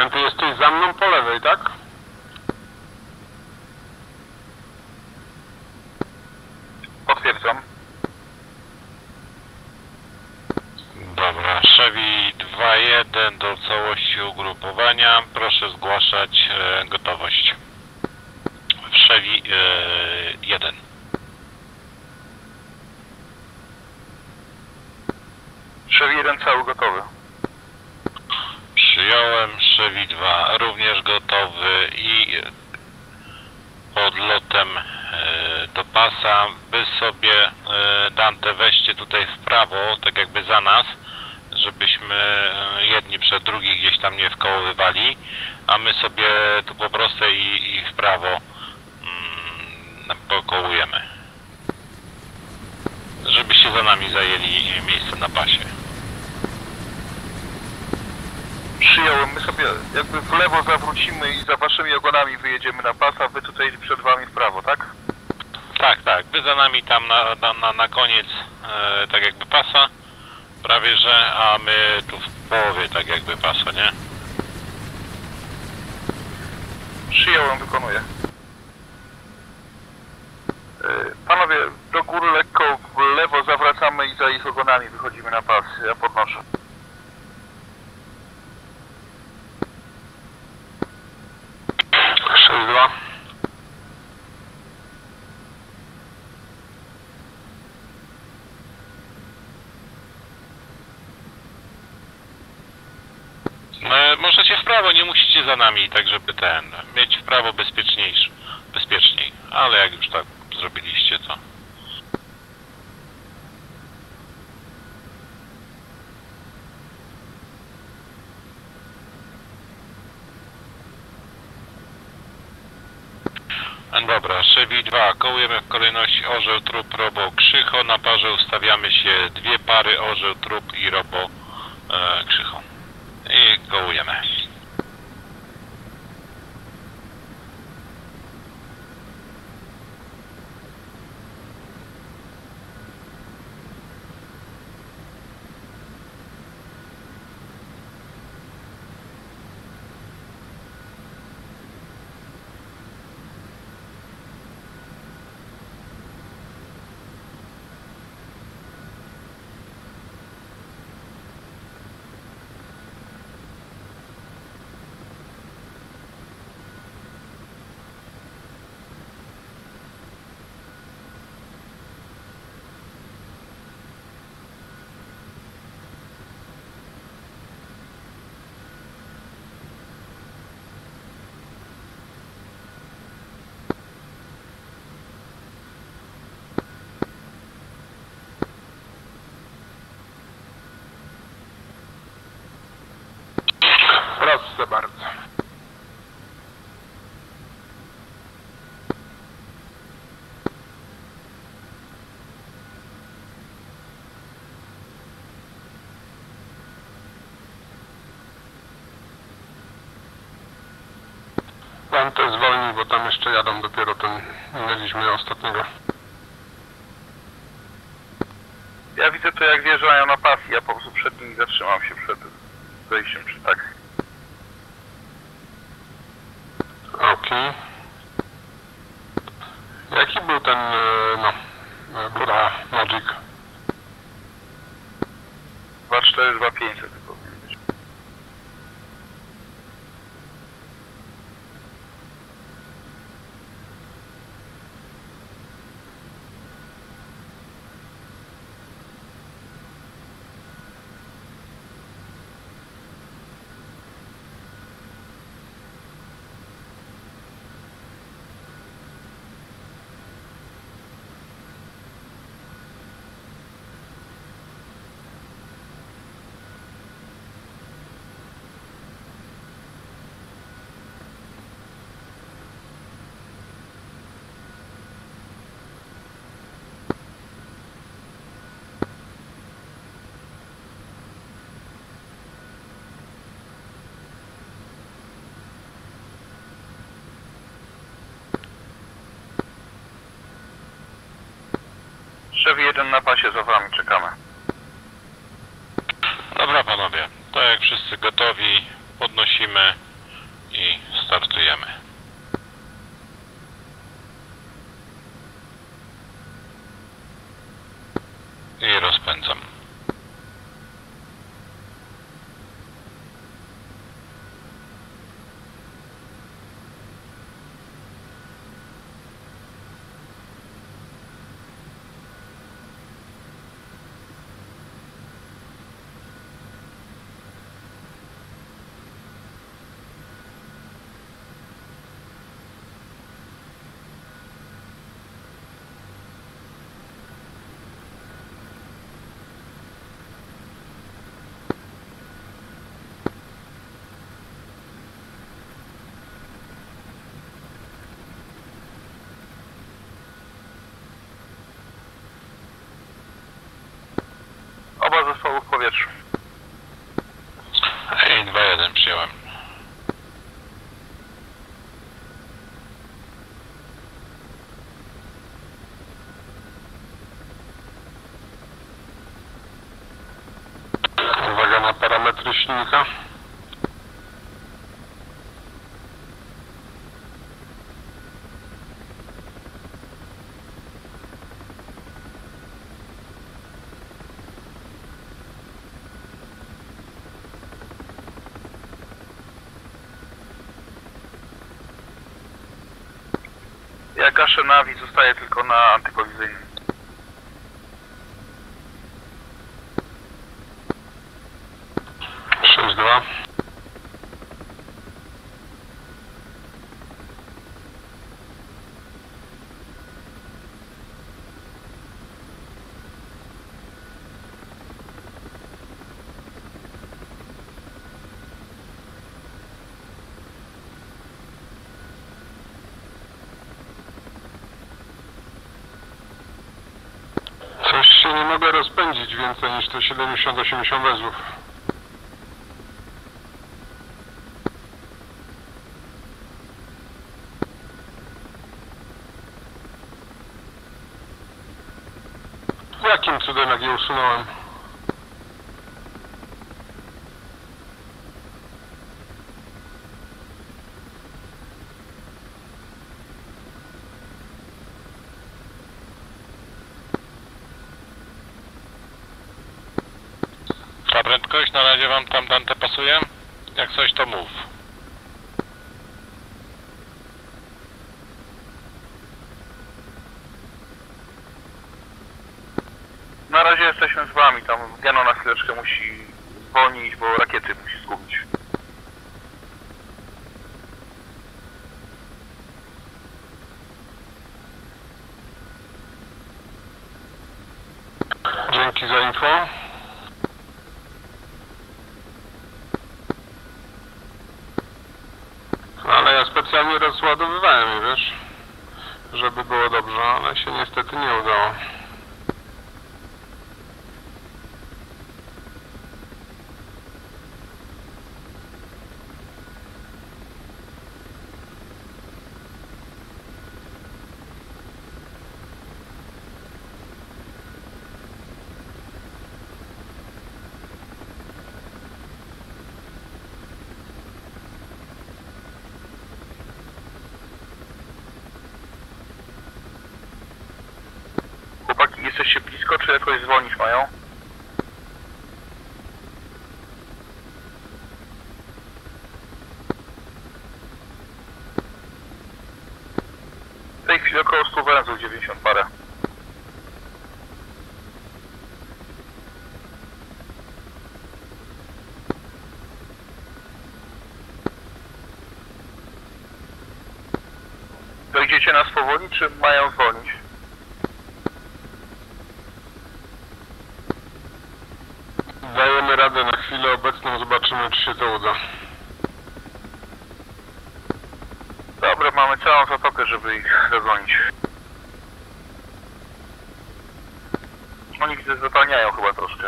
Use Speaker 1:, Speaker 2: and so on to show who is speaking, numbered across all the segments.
Speaker 1: jeden, ty jesteś za mną po lewej, tak?
Speaker 2: Potwierdzam.
Speaker 3: Dobra, Chevy 2-1 do całości ugrupowania. Proszę zgłaszać gotowość. Chevy 1.
Speaker 2: Chevy 1 cały gotowy.
Speaker 3: Przyjąłem. Chevy 2 również gotowy i pod lotem do pasa. Wy sobie, Dante, weźcie tutaj w prawo, tak jakby za nas, żebyśmy jedni przed drugi gdzieś tam nie wkołowywali, a my sobie tu po prostu i w prawo pokołujemy, żebyście za nami zajęli miejsce na pasie.
Speaker 2: Przyjąłem, my sobie jakby w lewo zawrócimy i za waszymi ogonami wyjedziemy na pas, a wy tutaj przed wami w prawo, tak?
Speaker 3: Tak, wy za nami tam na koniec tak jakby pasa, prawie że, a my tu w połowie tak jakby pasa, nie?
Speaker 2: Przyjąłem, wykonuję. Panowie, do góry lekko w lewo zawracamy i za ich ogonami wychodzimy na pas. Ja podnoszę.
Speaker 1: Dwa.
Speaker 3: Możecie w prawo, nie musicie za nami, tak żeby mieć w prawo bezpieczniej, ale jak już tak zrobiliście, to... Dobra, Chevy 2, kołujemy w kolejności orzeł, trup, robo, krzycho. Na parze ustawiamy się dwie pary, orzeł, trup i robo, krzycho. I kołujemy.
Speaker 1: Proszę bardzo. Dante zwolnij, bo tam jeszcze jadą dopiero mieliśmy ostatniego.
Speaker 2: Ja widzę to jak wjeżdżają na pas i ja po prostu przed nimi zatrzymam się przed wejściem przy taksi.
Speaker 1: Okej. Jaki był ten, góra Magic?
Speaker 2: 242500 powinien być. Chevy 1 na pasie, za wami czekamy.
Speaker 3: Dobra panowie, to jak wszyscy gotowi, podnosimy startujemy. I rozpędzam.
Speaker 2: Oba zespoły w powietrzu.
Speaker 3: Hej, 2-1 przyjąłem.
Speaker 1: Uwaga na parametry silnika.
Speaker 2: Ja gaszę nawi, zostaję tylko na antykolizyjnym.
Speaker 1: Sześć dwa. Coś się nie mogę rozpędzić więcej niż te 70-80 wezów. Jakim cudem, jak je usunąłem?
Speaker 3: Ta prędkość na razie wam tam Dante pasuje? Jak coś to mów.
Speaker 2: Na razie jesteśmy z wami, tam Geno na chwileczkę musi zwolnić, bo rakiety musi zgubić.
Speaker 1: Dzięki za info. Ale ja specjalnie rozładowywałem je, wiesz, żeby było dobrze, ale się niestety nie udało.
Speaker 2: Chłopaki, jesteście blisko, czy jakoś zwolnić mają? W tej chwili około 100 węzłów, 90 parę. Dojdziecie nas powoli, czy mają zwolnić?
Speaker 1: Dajemy radę na chwilę obecną, zobaczymy, czy się to uda.
Speaker 2: Dobra, mamy całą zatokę, żeby ich dogonić. Oni widzę zatalniają chyba troszkę.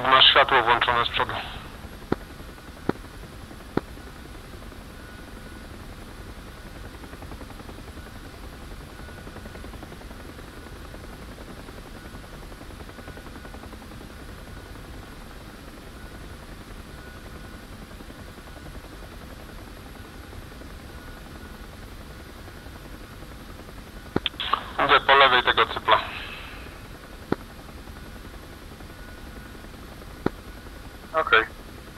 Speaker 1: masz światło włączone z przodu. Idę po lewej tego cypla.
Speaker 2: Okej.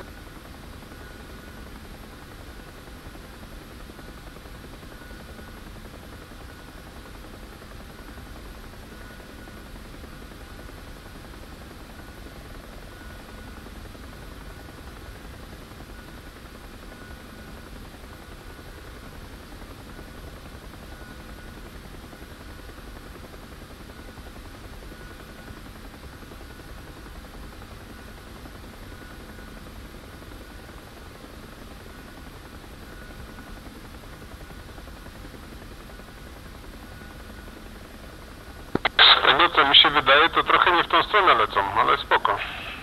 Speaker 1: Z tego co mi się wydaje, to trochę nie w tą stronę lecą, ale spoko.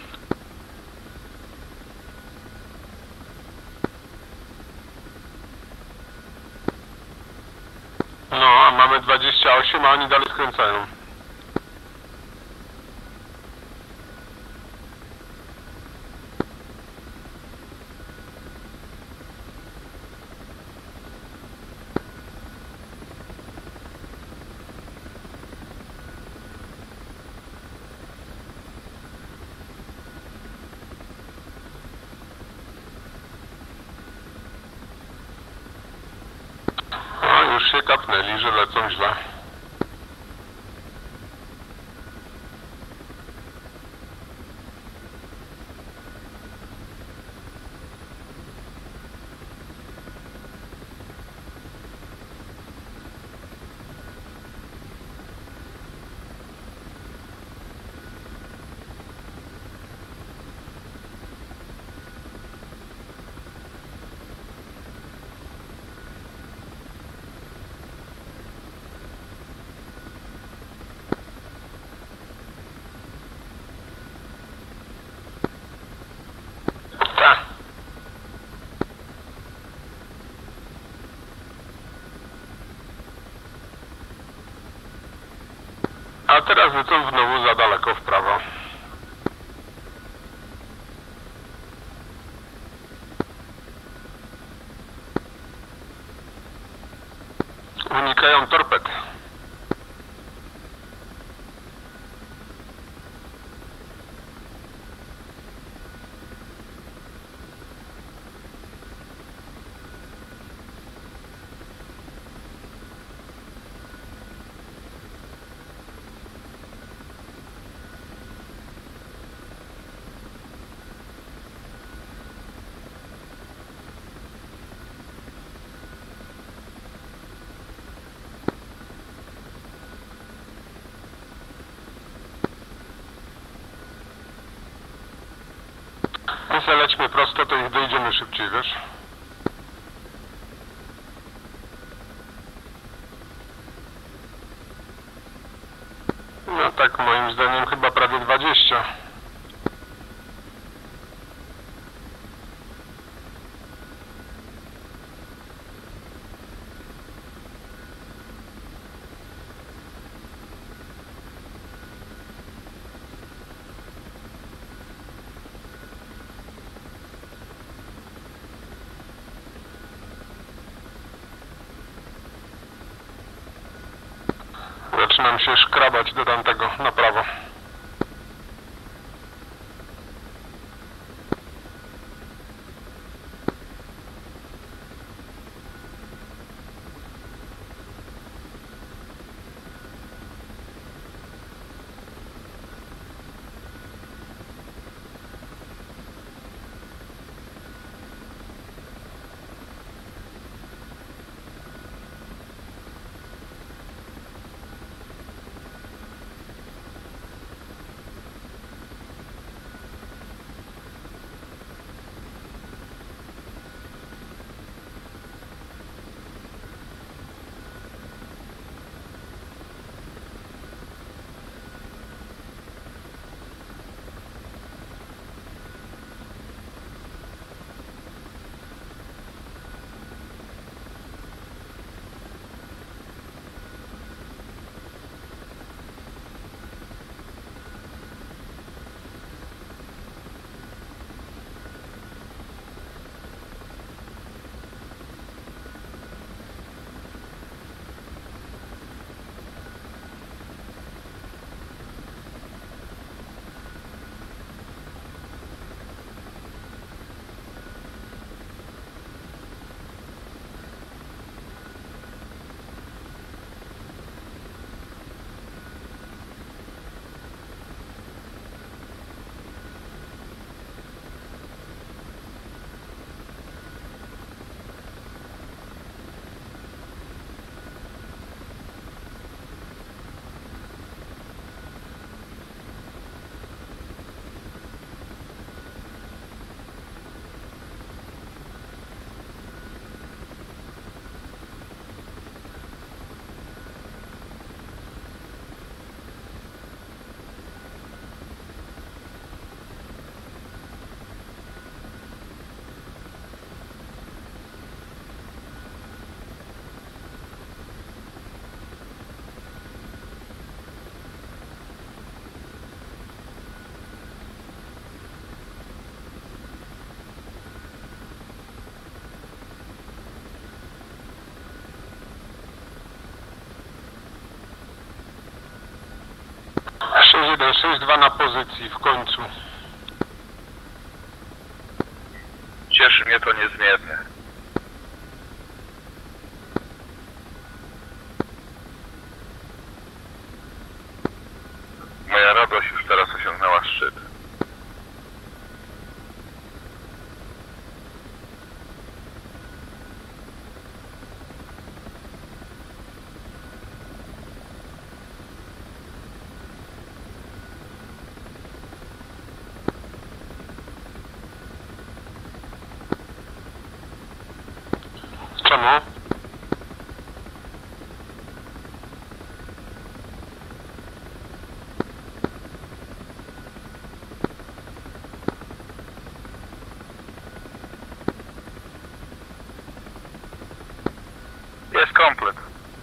Speaker 1: No, a mamy 28, a oni dalej skręcają. No, już się kapnęli, że lecą źle. Tak. A teraz lecą znowu za daleko w prawo. Unikają torped. Lećmy prosto, to ich dojdziemy szybciej, wiesz? No tak, moim zdaniem chyba prawie 20. Zaczynam się szkrabać do tamtego, na prawo. 6162 na pozycji w końcu.
Speaker 2: Cieszy mnie to niezmiernie. Moja radość już teraz osiągnęła szczyt.
Speaker 1: Czemu?
Speaker 2: Jest komplet.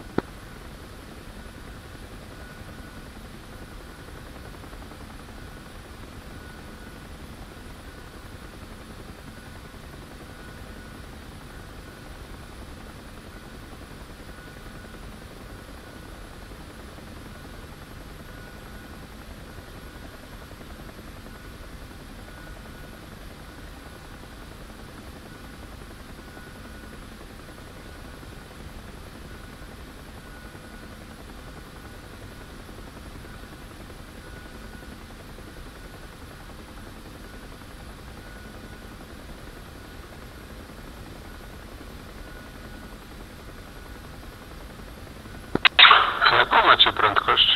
Speaker 1: Jaką macie prędkość?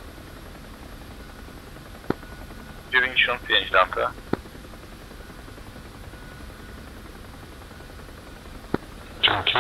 Speaker 2: 95 Dante.
Speaker 1: Dzięki.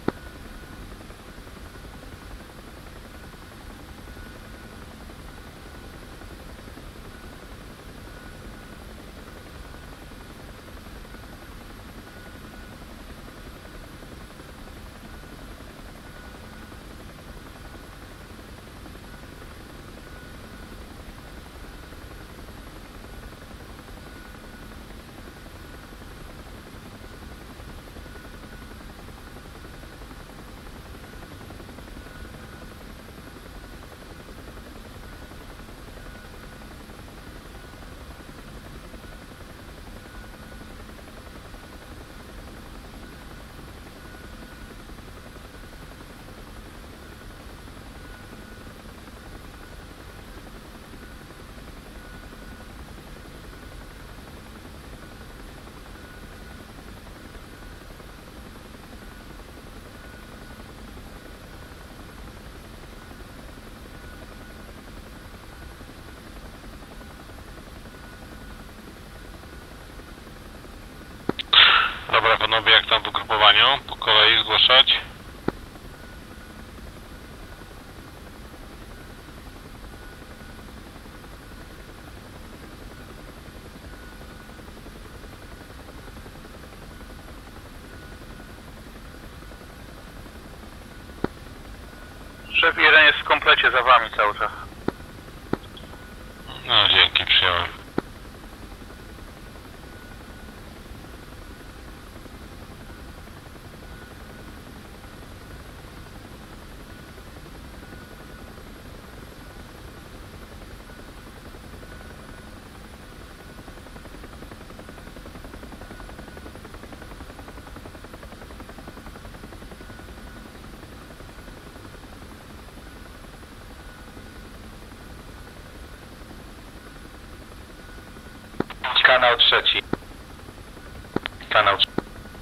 Speaker 3: Dobra panowie, jak tam w ugrupowaniu? Po kolei zgłaszać.
Speaker 2: Szef 1 jest w komplecie za wami cały czas.
Speaker 3: No dzięki, przyjąłem.
Speaker 2: Kanał trzeci. Kanał trzeci.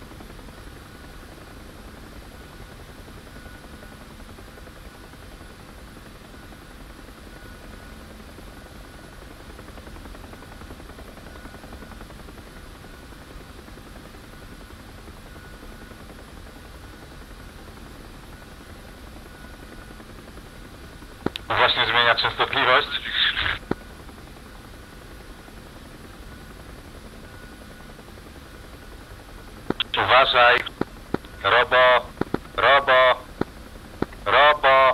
Speaker 3: Właśnie zmienia częstotliwość.
Speaker 2: Uważaj. Robo. Robo. Robo.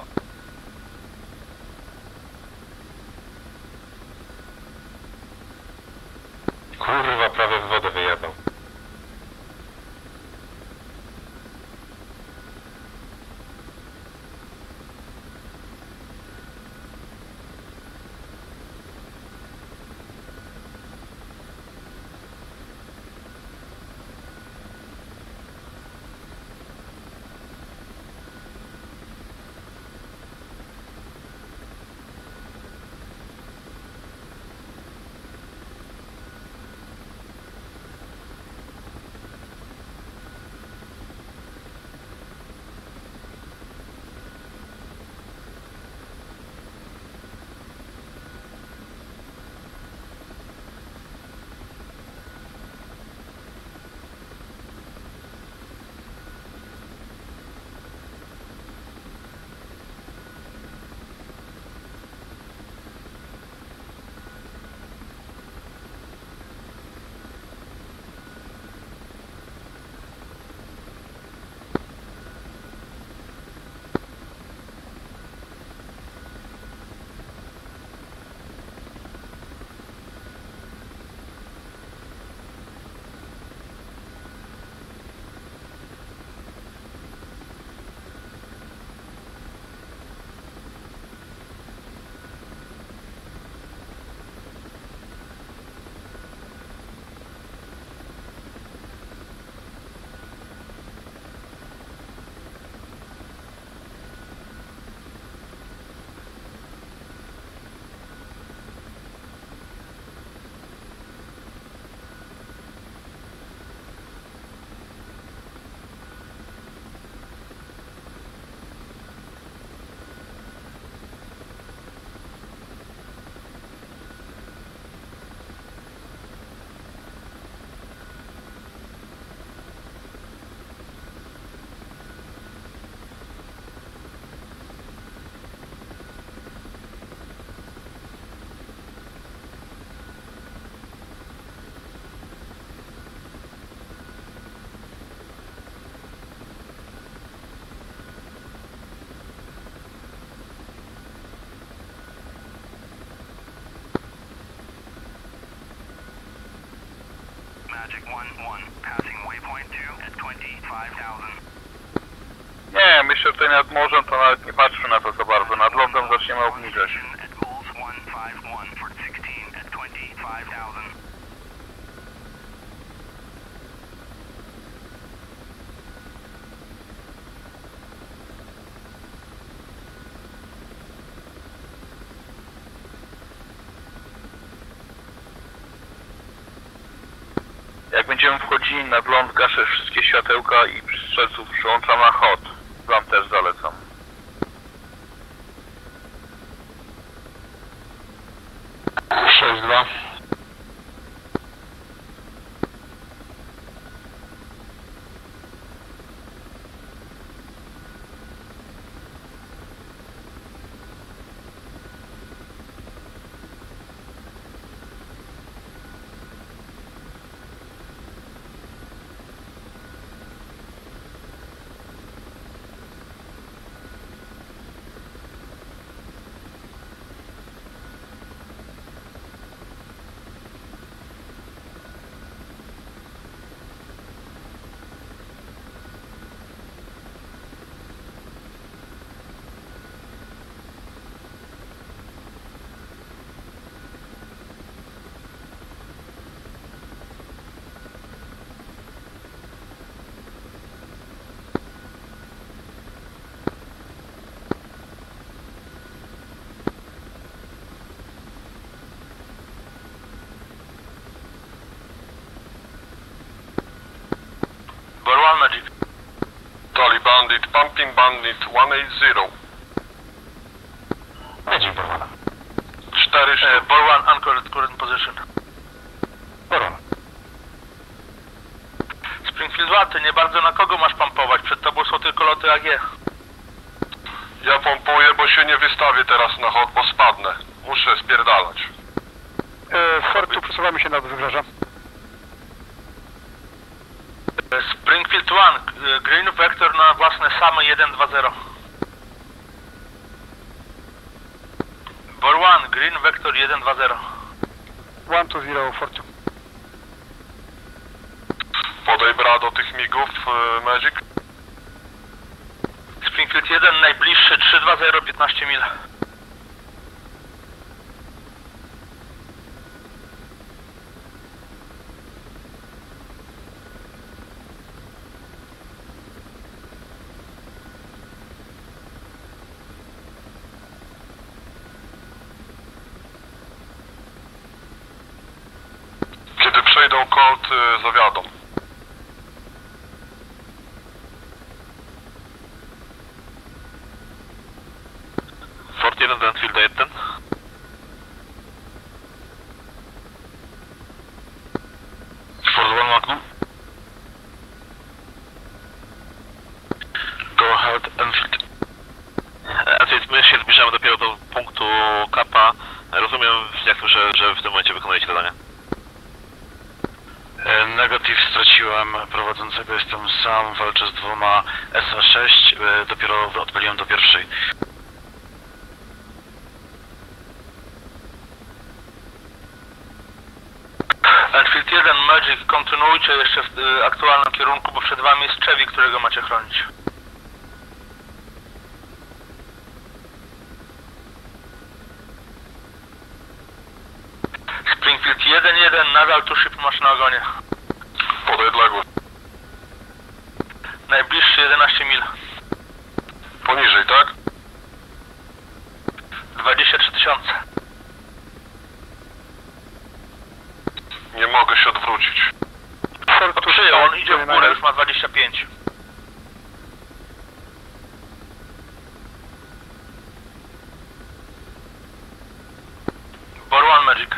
Speaker 3: Kurwa, prawie w wodę wyjebał.
Speaker 2: Nie, myślę, że tutaj nad morzem to nawet nie patrzmy na to za bardzo. Nad lądem zaczniemy obniżać. Jak będziemy wchodzili nad ląd, gaszę wszystkie światełka i strzelców przyłączam na hot. Wam też zalecam.
Speaker 1: Sześć, dwa.
Speaker 2: Borwan Magic.
Speaker 1: Tali Bandit, Pumping Bandit 180.
Speaker 3: Będzie Borwana.
Speaker 1: 4 sztuk.
Speaker 2: Borwan anchored current position.
Speaker 3: Borwana.
Speaker 2: Springfield 2, ty nie bardzo na kogo masz pumpować? Przed tobą są tylko loty AG.
Speaker 1: Ja pompuję, bo się nie wystawię teraz na hot, bo spadnę. Muszę spierdalać.
Speaker 4: Fortu, przesuwamy się na wybrzeże.
Speaker 2: Springfield 1, Green Vector na własne same 1-2-0. Borwan, Green Vector 1-2-0.
Speaker 4: 1-2-0, Fortu.
Speaker 1: Podaj bra do tych migów, Magic.
Speaker 2: Springfield 1, najbliższy 3-2-0, 15 mil.
Speaker 1: Kiedy przejdą Colt, zawiadą.
Speaker 3: Fort 1 do Enfielda 1. Fort 1 Magnum. Go ahead, Enfield. Enfield, my się zbliżamy dopiero do punktu Kappa. Rozumiem, że w tym momencie wykonujecie zadanie. Negatyw straciłem prowadzącego, jestem sam, walczę z dwoma SA-6, dopiero odpaliłem do pierwszej.
Speaker 2: Enfield 1, Magic, kontynuujcie jeszcze w aktualnym kierunku, bo przed wami jest Chevy, którego macie chronić. Springfield 1-1, nadal tu ship masz na ogonie.
Speaker 1: Podaj odległość.
Speaker 2: Najbliższy 11 mil.
Speaker 1: Poniżej, tak?
Speaker 2: 23 000.
Speaker 1: Nie mogę się odwrócić.
Speaker 4: Fortu,
Speaker 2: Przyjął, on idzie w górę, już ma 25. Borwan Magic.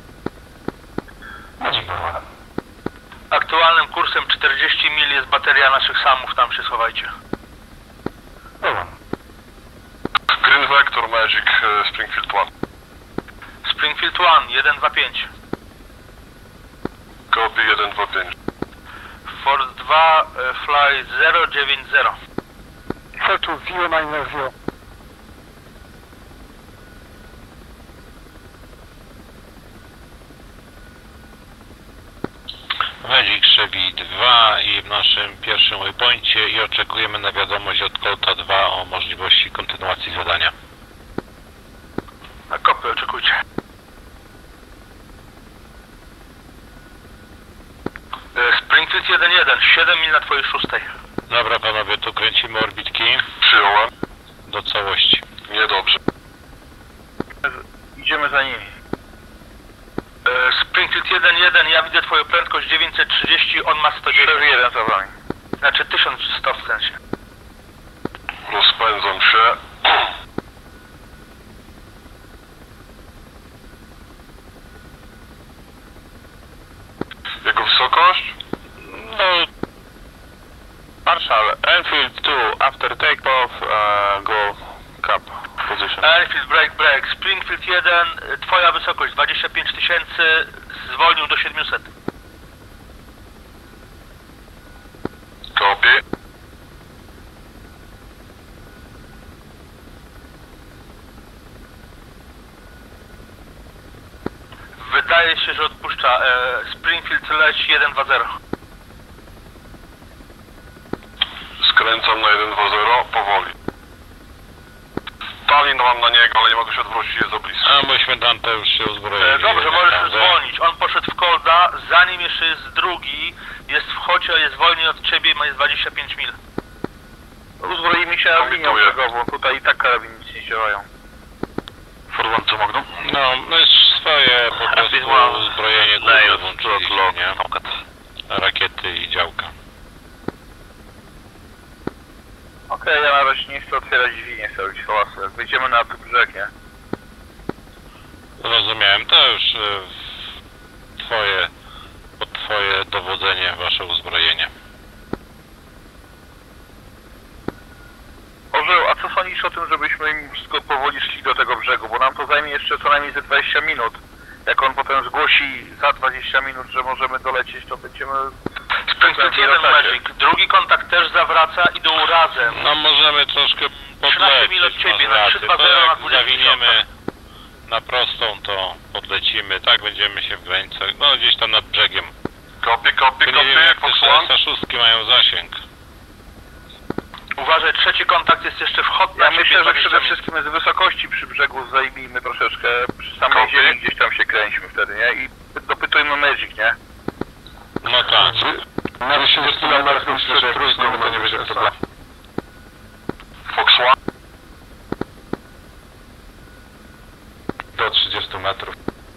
Speaker 3: Magic Borwana.
Speaker 2: Aktualnym kursem 40 mil jest bateria naszych samów, tam się schowajcie.
Speaker 3: Borwana.
Speaker 1: Green Vector, Magic, Springfield 1.
Speaker 2: Springfield 1, 1-2-5.
Speaker 1: Copy 125.
Speaker 2: Fort 2, fly 090.
Speaker 4: Fortu, 090.
Speaker 3: Wedzik Chevy 2 i w naszym pierwszym waypoincie i oczekujemy na wiadomość od Colta 2 o możliwości kontynuacji zadania.
Speaker 2: Na kopy, oczekujcie. Springfield 1-1, 7 mil na twojej 6.
Speaker 3: Dobra panowie, tu kręcimy orbitki
Speaker 1: Przyjąłem.
Speaker 3: do całości.
Speaker 1: Niedobrze.
Speaker 2: Idziemy za nimi. Springfield 1-1, ja widzę twoją prędkość 930, on ma 110. 1 za wami. Znaczy 1100 w sensie.
Speaker 1: Rozpędzam się. Jego wysokość?
Speaker 3: No,
Speaker 1: Marshal, Enfield 2, after takeoff, go cap position.
Speaker 2: Enfield, break. Springfield 1, twoja wysokość 25 000, zwolnił do 700.
Speaker 1: Copy.
Speaker 2: Wydaje się, że odpuszcza. Springfield leć 1-2-0.
Speaker 1: Skręcam na 1-2-0, powoli. Talin mam na niego, ale nie mogę się odwrócić, jest za blisko.
Speaker 3: a myśmy Dante już się uzbroili.
Speaker 2: Dobrze, możesz
Speaker 3: naprawdę.
Speaker 2: zwolnić. On poszedł w Colda, za nim jeszcze jest drugi. Jest w Chocie, jest wolniej od ciebie i jest 25 mil. Uzbroimy się
Speaker 1: Komituję.
Speaker 2: linią brzegową. Tutaj i tak karabinicy nie działają.
Speaker 1: Forwan, co mogą?
Speaker 3: No, my już swoje po prostu uzbrojenie główne włączyliśmy, nie? Rakiety i działka.
Speaker 2: Okej, ja na razie nie chcę otwierać drzwi, nie chcę robić hałasu. Jak wyjdziemy na brzeg, nie?
Speaker 3: Zrozumiałem, to już pod twoje dowodzenie, wasze uzbrojenie.
Speaker 2: Orzeł, a co sądzisz o tym, żebyśmy im wszystko powoli szli do tego brzegu? Bo nam to zajmie jeszcze co najmniej ze 20 minut. Jak on potem zgłosi za 20 minut, że możemy dolecieć, to będziemy...
Speaker 5: Springfield 1 Magic. Drugi kontakt też zawraca, idą razem.
Speaker 3: No możemy troszkę
Speaker 5: 13 mil od
Speaker 3: podlecieć,
Speaker 5: ciebie,
Speaker 3: masz
Speaker 5: na
Speaker 3: rację.
Speaker 5: 3-2-0
Speaker 3: To
Speaker 5: na
Speaker 3: jak
Speaker 5: 20
Speaker 3: zawiniemy na prostą, to podlecimy, tak będziemy się w granicach, no gdzieś tam nad brzegiem.
Speaker 1: Copy,
Speaker 3: Tylko nie wiem jak te
Speaker 1: Fox One.
Speaker 3: 406 mają zasięg.
Speaker 5: Uważaj, trzeci kontakt jest jeszcze wchod na
Speaker 2: Ja
Speaker 5: ciebie,
Speaker 2: myślę, że
Speaker 5: 20
Speaker 2: przede
Speaker 5: mil.
Speaker 2: wszystkim z wysokości przy brzegu zajmijmy troszeczkę, przy samej
Speaker 1: Kopie.
Speaker 2: ziemi gdzieś tam się kręćmy wtedy, nie? I dopytujmy Magic, nie?
Speaker 3: No tak.
Speaker 1: Na 30 metrów myślę, że trójką to nie będzie problemu. Fox One. Do 30 metrów.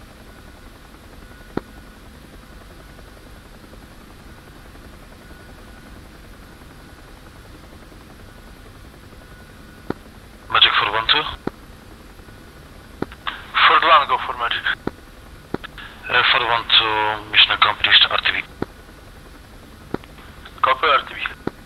Speaker 5: Magic for 1-2. For 1, go for Magic. For 1-2, mission accomplished, RTV.
Speaker 2: Kopy RTV.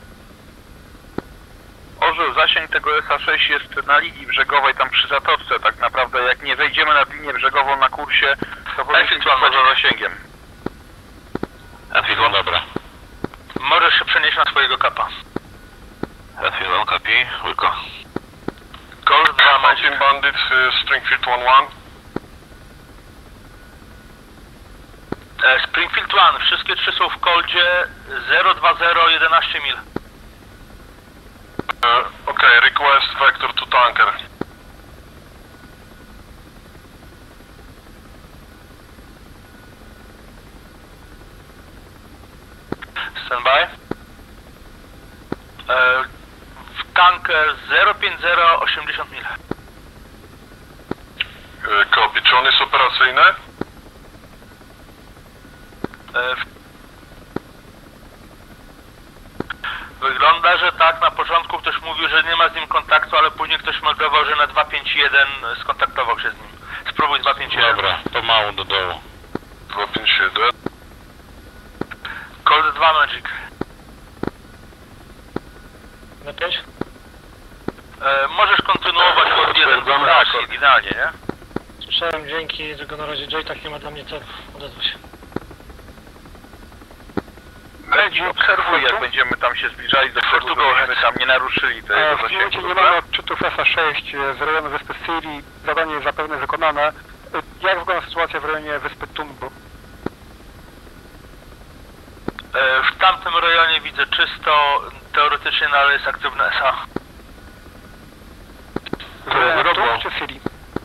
Speaker 2: Orzeł, zasięg tego SA-6 jest na linii brzegowej, tam przy zatoczce tak naprawdę. Jak nie wejdziemy na linię brzegową na kursie, to powinniśmy być poza zasięgiem.
Speaker 5: RTV 1.
Speaker 3: Dobra.
Speaker 5: Możesz się przenieść na swojego kapa.
Speaker 2: RTV 1, copy, Wilko.
Speaker 5: Gold 2 Magic.
Speaker 1: Mountain Bandit, Springfield 1-1.
Speaker 5: Springfield 1, wszystkie trzy są w koldzie 020 11 mil.
Speaker 1: Okay, request vector to tanker.
Speaker 5: Standby. W tanker 050 80 mil.
Speaker 1: Copy, czy on jest operacyjny?
Speaker 5: Wygląda, że tak. Na początku ktoś mówił, że nie ma z nim kontaktu, ale później ktoś meldował, że na 251 skontaktował się z nim. Spróbuj 251.
Speaker 3: Dobra, pomału do dołu.
Speaker 1: 257.
Speaker 5: Cold 2 Magic.
Speaker 4: Na 5?
Speaker 5: Możesz kontynuować od 1.
Speaker 2: Tak, oryginalnie, nie?
Speaker 4: Słyszałem dźwięki, tylko na razie Joy tak nie ma dla mnie celów. Odezwał się.
Speaker 2: Magic obserwuj, jak będziemy tam się zbliżali do brzegu, żebyśmy tam nie naruszyli
Speaker 4: W
Speaker 2: tego
Speaker 4: tym momencie
Speaker 2: zasięgu,
Speaker 4: nie
Speaker 2: dobra?
Speaker 4: mamy odczytów SA-6 z rejonu wyspy Syrii. Zadanie jest zapewne wykonane. Jak wygląda sytuacja w rejonie wyspy Tumbu?
Speaker 5: W tamtym rejonie widzę czysto, teoretycznie nadal jest aktywne SA.
Speaker 4: Tun czy Siri?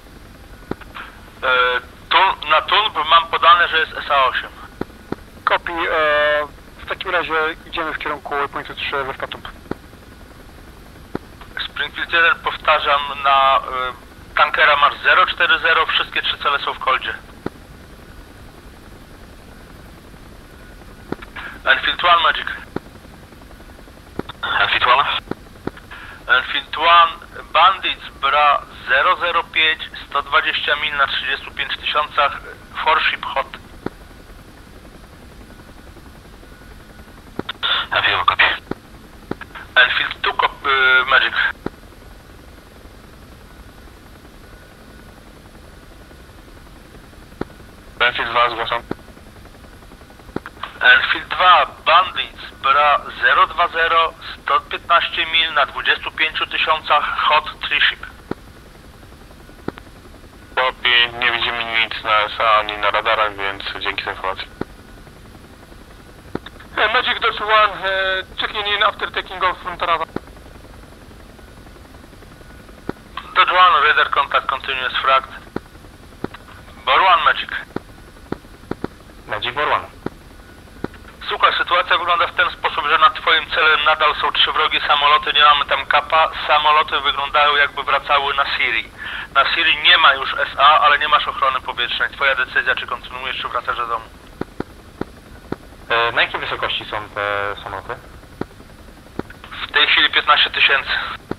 Speaker 5: Na Tunb mam podane, że jest SA8.
Speaker 4: Kopi, w takim razie idziemy w kierunku Pointu 3 wyspa Tumb.
Speaker 5: Springfield 1 powtarzam, na tankera masz 040, wszystkie 3 cele są w koldzie. Enfield 1 Magic.
Speaker 3: Enfield 1?
Speaker 5: Enfield 1 Bandits Bra 005, 120 mil na 35 tysiącach, 4-ship hot.
Speaker 3: Enfield copy.
Speaker 5: Enfield 2 Magic.
Speaker 1: Enfield 2 zgłaszam.
Speaker 5: Enfield 2 Bandits Bra 020, 115 mil na 25 tysiącach, hot 3-ship.
Speaker 1: Copy, nie widzimy nic na SA ani na radarach, więc dzięki za informację. Magic Dodge 1, checking in after taking off from Tarava.
Speaker 5: Dodge 1, radar contact, continuous fragt. Bor 1 Magic.
Speaker 1: Magic Bor 1.
Speaker 5: Słuchaj, sytuacja wygląda w ten sposób, że nad twoim celem nadal są 3 wrogie samoloty, nie mamy tam kapa. Samoloty wyglądają jakby wracały na Siri. Na Siri nie ma już SA, ale nie masz ochrony powietrznej. Twoja decyzja, czy kontynuujesz, czy wracasz do domu.
Speaker 1: Na jakiej wysokości są te samoloty?
Speaker 5: W tej chwili 15 tysięcy.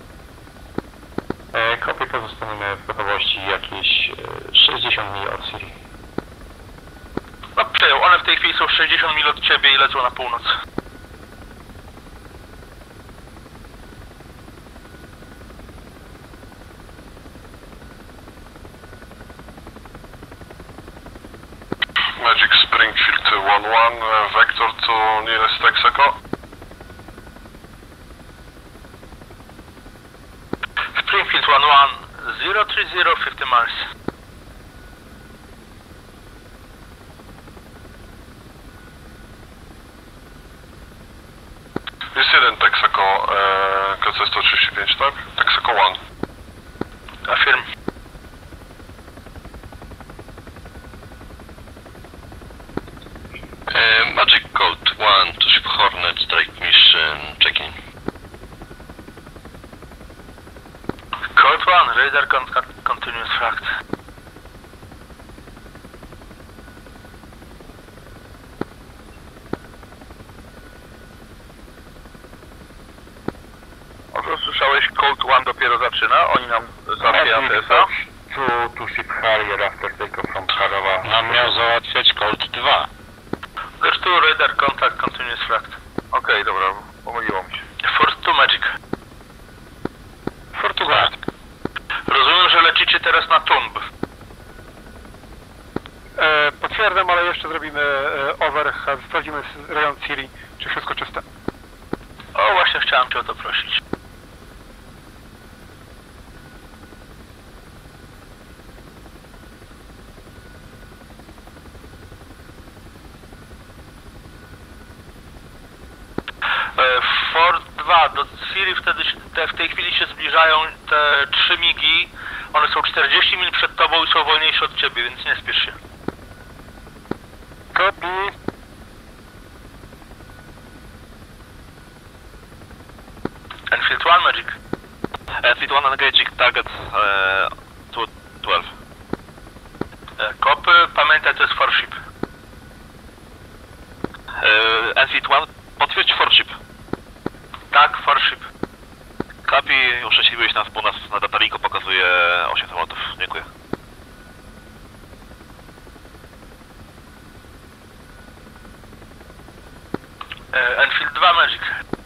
Speaker 1: Kopię pozostaniemy w gotowości jakieś 60 mil od Siri.
Speaker 5: No przejął, one w tej chwili są 60 mil od ciebie i lecą na północ.
Speaker 1: Magic Springfield 1-1, vector to nearest Texaco.
Speaker 5: Springfield 1-1, 030, 50 miles.
Speaker 1: Jest jeden Texaco, KC-135, tak? Texaco 1.
Speaker 5: Affirm.
Speaker 3: Magic Code 1 to ship Hornet, strike mission, checking.
Speaker 5: Code 1, radar contact, continuous fragt.
Speaker 2: Słyszałeś, Colt 1 dopiero zaczyna, oni nam załatwiają TSA.
Speaker 1: To ship Harrier after takeoff from Tarava.
Speaker 3: Nam miał załatwiać Colt 2.
Speaker 5: Zresztą radar contact, continuous fragt.
Speaker 2: Okej, dobra, pomyliło mi się.
Speaker 5: Force 2 Magic.
Speaker 1: Fortuna.
Speaker 5: Rozumiem, że lecicie teraz na Tumb.
Speaker 4: Potwierdzam, ale jeszcze zrobimy overhead, sprawdzimy rejon Siri, czy wszystko czyste.
Speaker 5: O, właśnie chciałem cię o to prosić. Ford 2 do Siri wtedy w tej chwili się zbliżają te 3 migi. One są 40 mil przed tobą i są wolniejsze od ciebie, więc nie spiesz się.
Speaker 4: Copy.
Speaker 5: Enfield 1 Magic.
Speaker 3: Enfield 1 engaging target 12.
Speaker 5: Kopy, pamiętaj, to jest 4-ship.
Speaker 3: Enfield 1, potwierdź 4-ship.
Speaker 5: Tak, 4-ship.
Speaker 3: Kapi, uszczęśliwiłeś nas, bo nas na datalinko pokazuje 8 samolotów. Dziękuję.
Speaker 5: Enfield 2 Magic.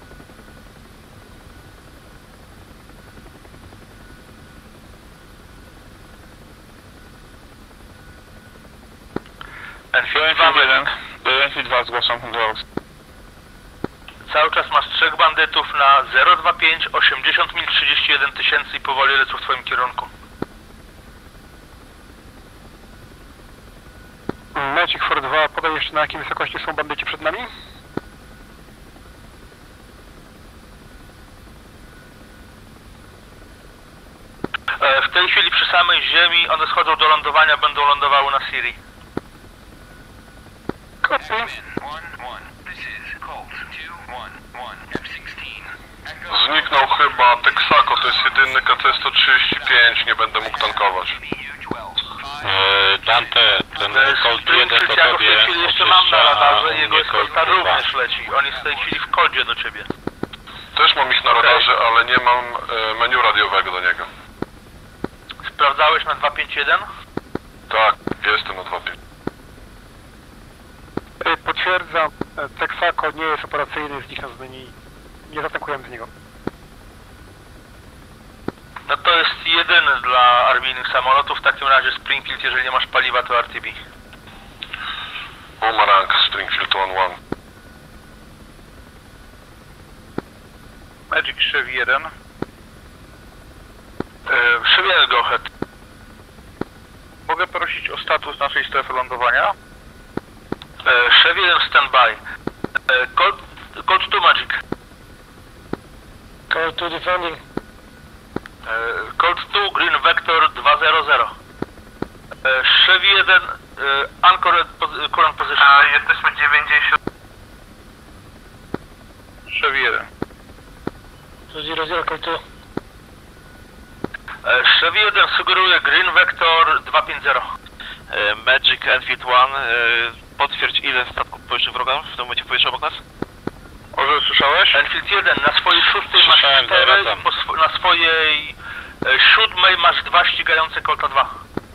Speaker 5: Enfield 2 Magic.
Speaker 1: Enfield 2 zgłaszam do...
Speaker 5: Cały czas masz 3 bandytów na 025, 80 mil, 31 tysięcy i powoli lecą w twoim kierunku.
Speaker 4: Magic for 2, podaj jeszcze na jakiej wysokości są bandyci przed nami?
Speaker 5: samej ziemi, one schodzą do lądowania, będą lądowały na Siri.
Speaker 4: Copy.
Speaker 1: Zniknął chyba Texaco, to jest jedyny KC-135, nie będę mógł tankować.
Speaker 3: Dante, ten Colt 1 to
Speaker 5: Springfield, ja go w tej
Speaker 3: tobie
Speaker 5: chwili jeszcze mam na
Speaker 3: oczyszcza,
Speaker 5: radarze,
Speaker 3: a
Speaker 5: jego
Speaker 3: nie
Speaker 5: eskorta
Speaker 3: Colt 2.
Speaker 5: również leci. On jest w tej chwili w koldzie do ciebie.
Speaker 1: Też mam ich na radarze, ale nie mam menu radiowego do niego.
Speaker 5: Sprawdzałeś na 251?
Speaker 1: Tak, jestem na 2.5.
Speaker 4: Potwierdzam, Texaco nie jest operacyjny, zniknął z menu. Nie zatankujemy z niego.
Speaker 5: No to jest jedyny dla armijnych samolotów, w takim razie Springfield, jeżeli nie masz paliwa, to RTB.
Speaker 1: Boomerang, Springfield 1-1.
Speaker 2: Magic Chevy 1.
Speaker 5: Chevy go ahead.
Speaker 2: Mogę prosić o status naszej strefy lądowania?
Speaker 5: Chevy 1 standby. Colt 2 Magic.
Speaker 4: Colt 2 defending.
Speaker 5: Colt 2 Green Vector 200. Chevy 1 Anchor current position.
Speaker 2: Jesteśmy 90. Chevy 1.
Speaker 4: 00 Colt 2.
Speaker 5: Chevy 1 sugeruje Green Vector 250.
Speaker 6: Magic Enfield 1, potwierdź ile statków powietrznych wroga w tym momencie powietrza obok nas?
Speaker 2: Może słyszałeś?
Speaker 5: Enfield 1 na swojej szóstej masz
Speaker 3: Słyszałem,
Speaker 5: 4,
Speaker 3: zawracam.
Speaker 5: na swojej siódmej masz 2 ścigające Colta 2.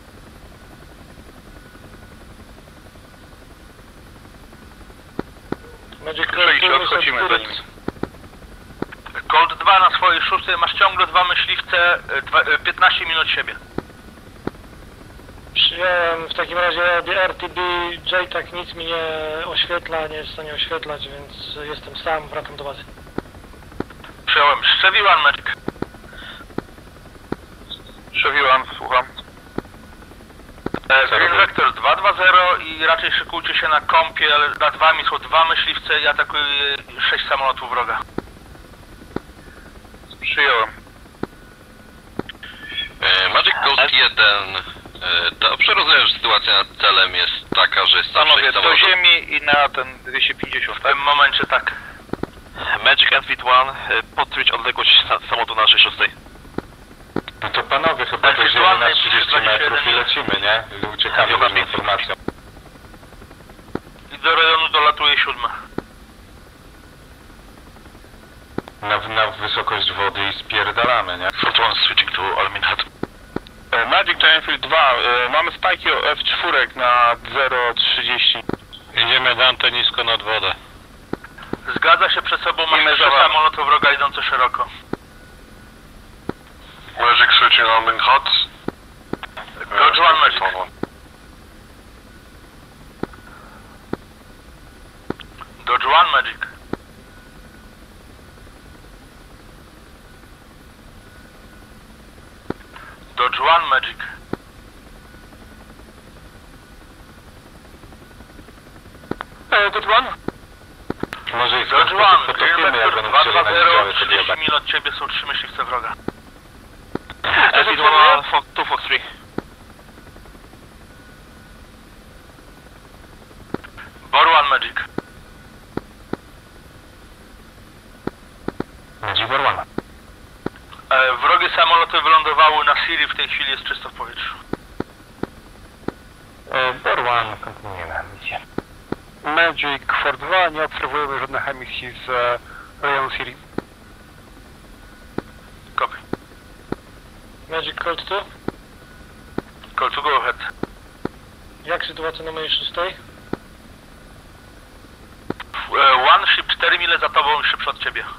Speaker 4: Magic
Speaker 2: Słyszeliście, odchodzimy za nimi.
Speaker 5: Colt 2 na swojej szóstej masz ciągle 2 myśliwce, 15 minut siebie.
Speaker 7: Przyjąłem, w takim razie RTB, JTAC nic mi nie oświetla, nie jest w stanie oświetlać, więc jestem sam, wracam do bazy.
Speaker 5: Przyjąłem. Chevy 1 Magic.
Speaker 2: Chevy 1, słucham.
Speaker 5: Green Vector 220 i raczej szykujcie się na kąpiel. Nad wami są 2 myśliwce i atakuje 6 samolotów wroga.
Speaker 2: Przyjąłem.
Speaker 8: Magic Ghost 1. Dobrze rozumiem, że sytuacja nad celem jest taka, że jest tam
Speaker 2: Panowie,
Speaker 8: 6
Speaker 2: do
Speaker 8: samolotów.
Speaker 2: ziemi i na ten 250,
Speaker 5: W tym momencie tak.
Speaker 6: Magic Enfield 1, potwierdź odległość samolotu na naszej szóstej.
Speaker 3: No to panowie, chyba do ziemi na 30 metrów i lecimy, nie? I uciekamy z informacją.
Speaker 5: I do rejonu dolatuje 7.
Speaker 3: Na wysokość wody i spierdalamy, nie?
Speaker 6: Fort 1 switching to Almin Head.
Speaker 2: Magic to Enfield 2. Mamy spajki F4 na 0,30.
Speaker 3: Idziemy Dante nisko nad wodę.
Speaker 5: Zgadza się, przed sobą masz
Speaker 2: Mamy
Speaker 5: 3
Speaker 2: za wami.
Speaker 5: samoloty wroga idące szeroko.
Speaker 1: Magic switching on main hot.
Speaker 5: Dodge 1 Magic. Dodge 1 Magic. Dodge 1 Magic.
Speaker 4: Dodge 1.
Speaker 3: Może i w ten
Speaker 5: Dodge 1,
Speaker 3: sposób
Speaker 5: Green
Speaker 3: potopimy, jak
Speaker 5: Vector
Speaker 3: będą chcieli na
Speaker 5: 220,
Speaker 3: niedziałę to
Speaker 5: 30
Speaker 3: jebać.
Speaker 5: minut od ciebie są 3 myśliwce wroga.
Speaker 6: Enfield 1, 2 Fox 3.
Speaker 5: Bor 1 Magic.
Speaker 3: Dzibor One.
Speaker 5: Wrogie samoloty wylądowały na Siri, w tej chwili jest czysto w powietrzu.
Speaker 3: Bor One, kontynuujemy misję.
Speaker 4: Magic Fort 2, nie obserwujemy żadnych emisji z rejonu Siri.
Speaker 5: Copy.
Speaker 7: Magic Colt 2,
Speaker 5: Call to go ahead.
Speaker 7: jak sytuacja na mojej szóstej?
Speaker 5: One ship 4 mile za tobą i szybszy od ciebie.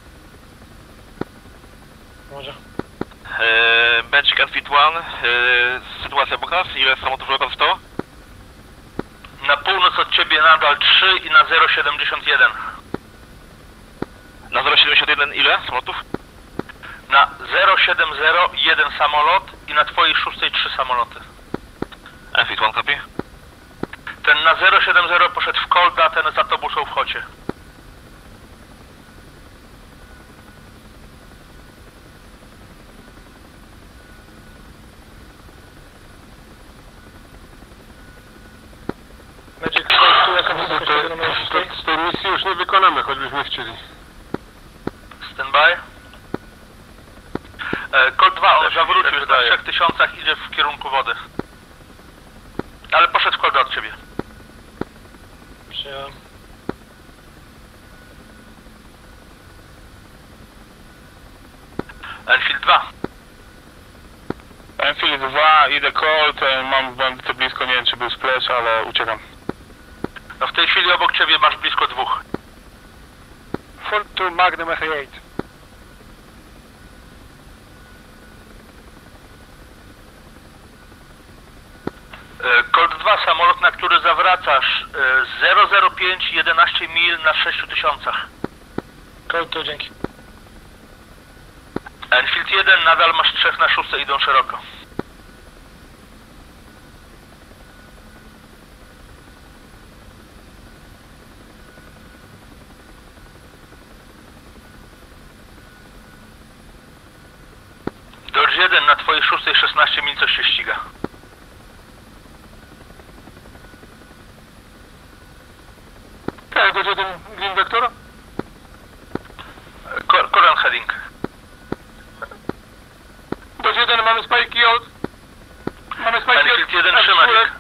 Speaker 7: Może.
Speaker 6: Magic Enfield 1, sytuacja obok nas, ile samolotów wroga zostało?
Speaker 5: Na północ od ciebie nadal 3 i na 0,71.
Speaker 6: Na 071 ile samolotów?
Speaker 5: Na 0,70 jeden samolot i na twojej szóstej 3 samoloty.
Speaker 6: Enfield 1 copy.
Speaker 5: Ten na 0,70 poszedł w Colda, ten za tobą są w Hocie.
Speaker 7: wysokość tego numeru 6.
Speaker 1: Z tej misji już nie wykonamy, choćbyśmy chcieli.
Speaker 5: Standby. Colt 2, on zawrócił, jest na 3000, idzie w kierunku wody. Ale poszedł Colt 2 od ciebie.
Speaker 7: Przyjąłem.
Speaker 5: Enfield 2.
Speaker 2: Enfield 2, idę Colt, mam bandytę blisko, nie wiem czy był splash, ale uciekam.
Speaker 5: No w tej chwili obok ciebie masz blisko 2.
Speaker 4: Full to Magnum SA8.
Speaker 5: Colt 2, samolot, na który zawracasz. 005, 11 mil na 6000.
Speaker 7: Colt 2, dzięki.
Speaker 5: Enfield 1, nadal masz 3 na 6, idą szeroko. Dodge 1, na twojej 6 16 mil coś się ściga.
Speaker 4: Tak, to jeden Green Vector?
Speaker 5: Current heading.
Speaker 4: Do 1 mamy spajki od... Mamy spajki od...
Speaker 5: Enfield 1, trzyma ich.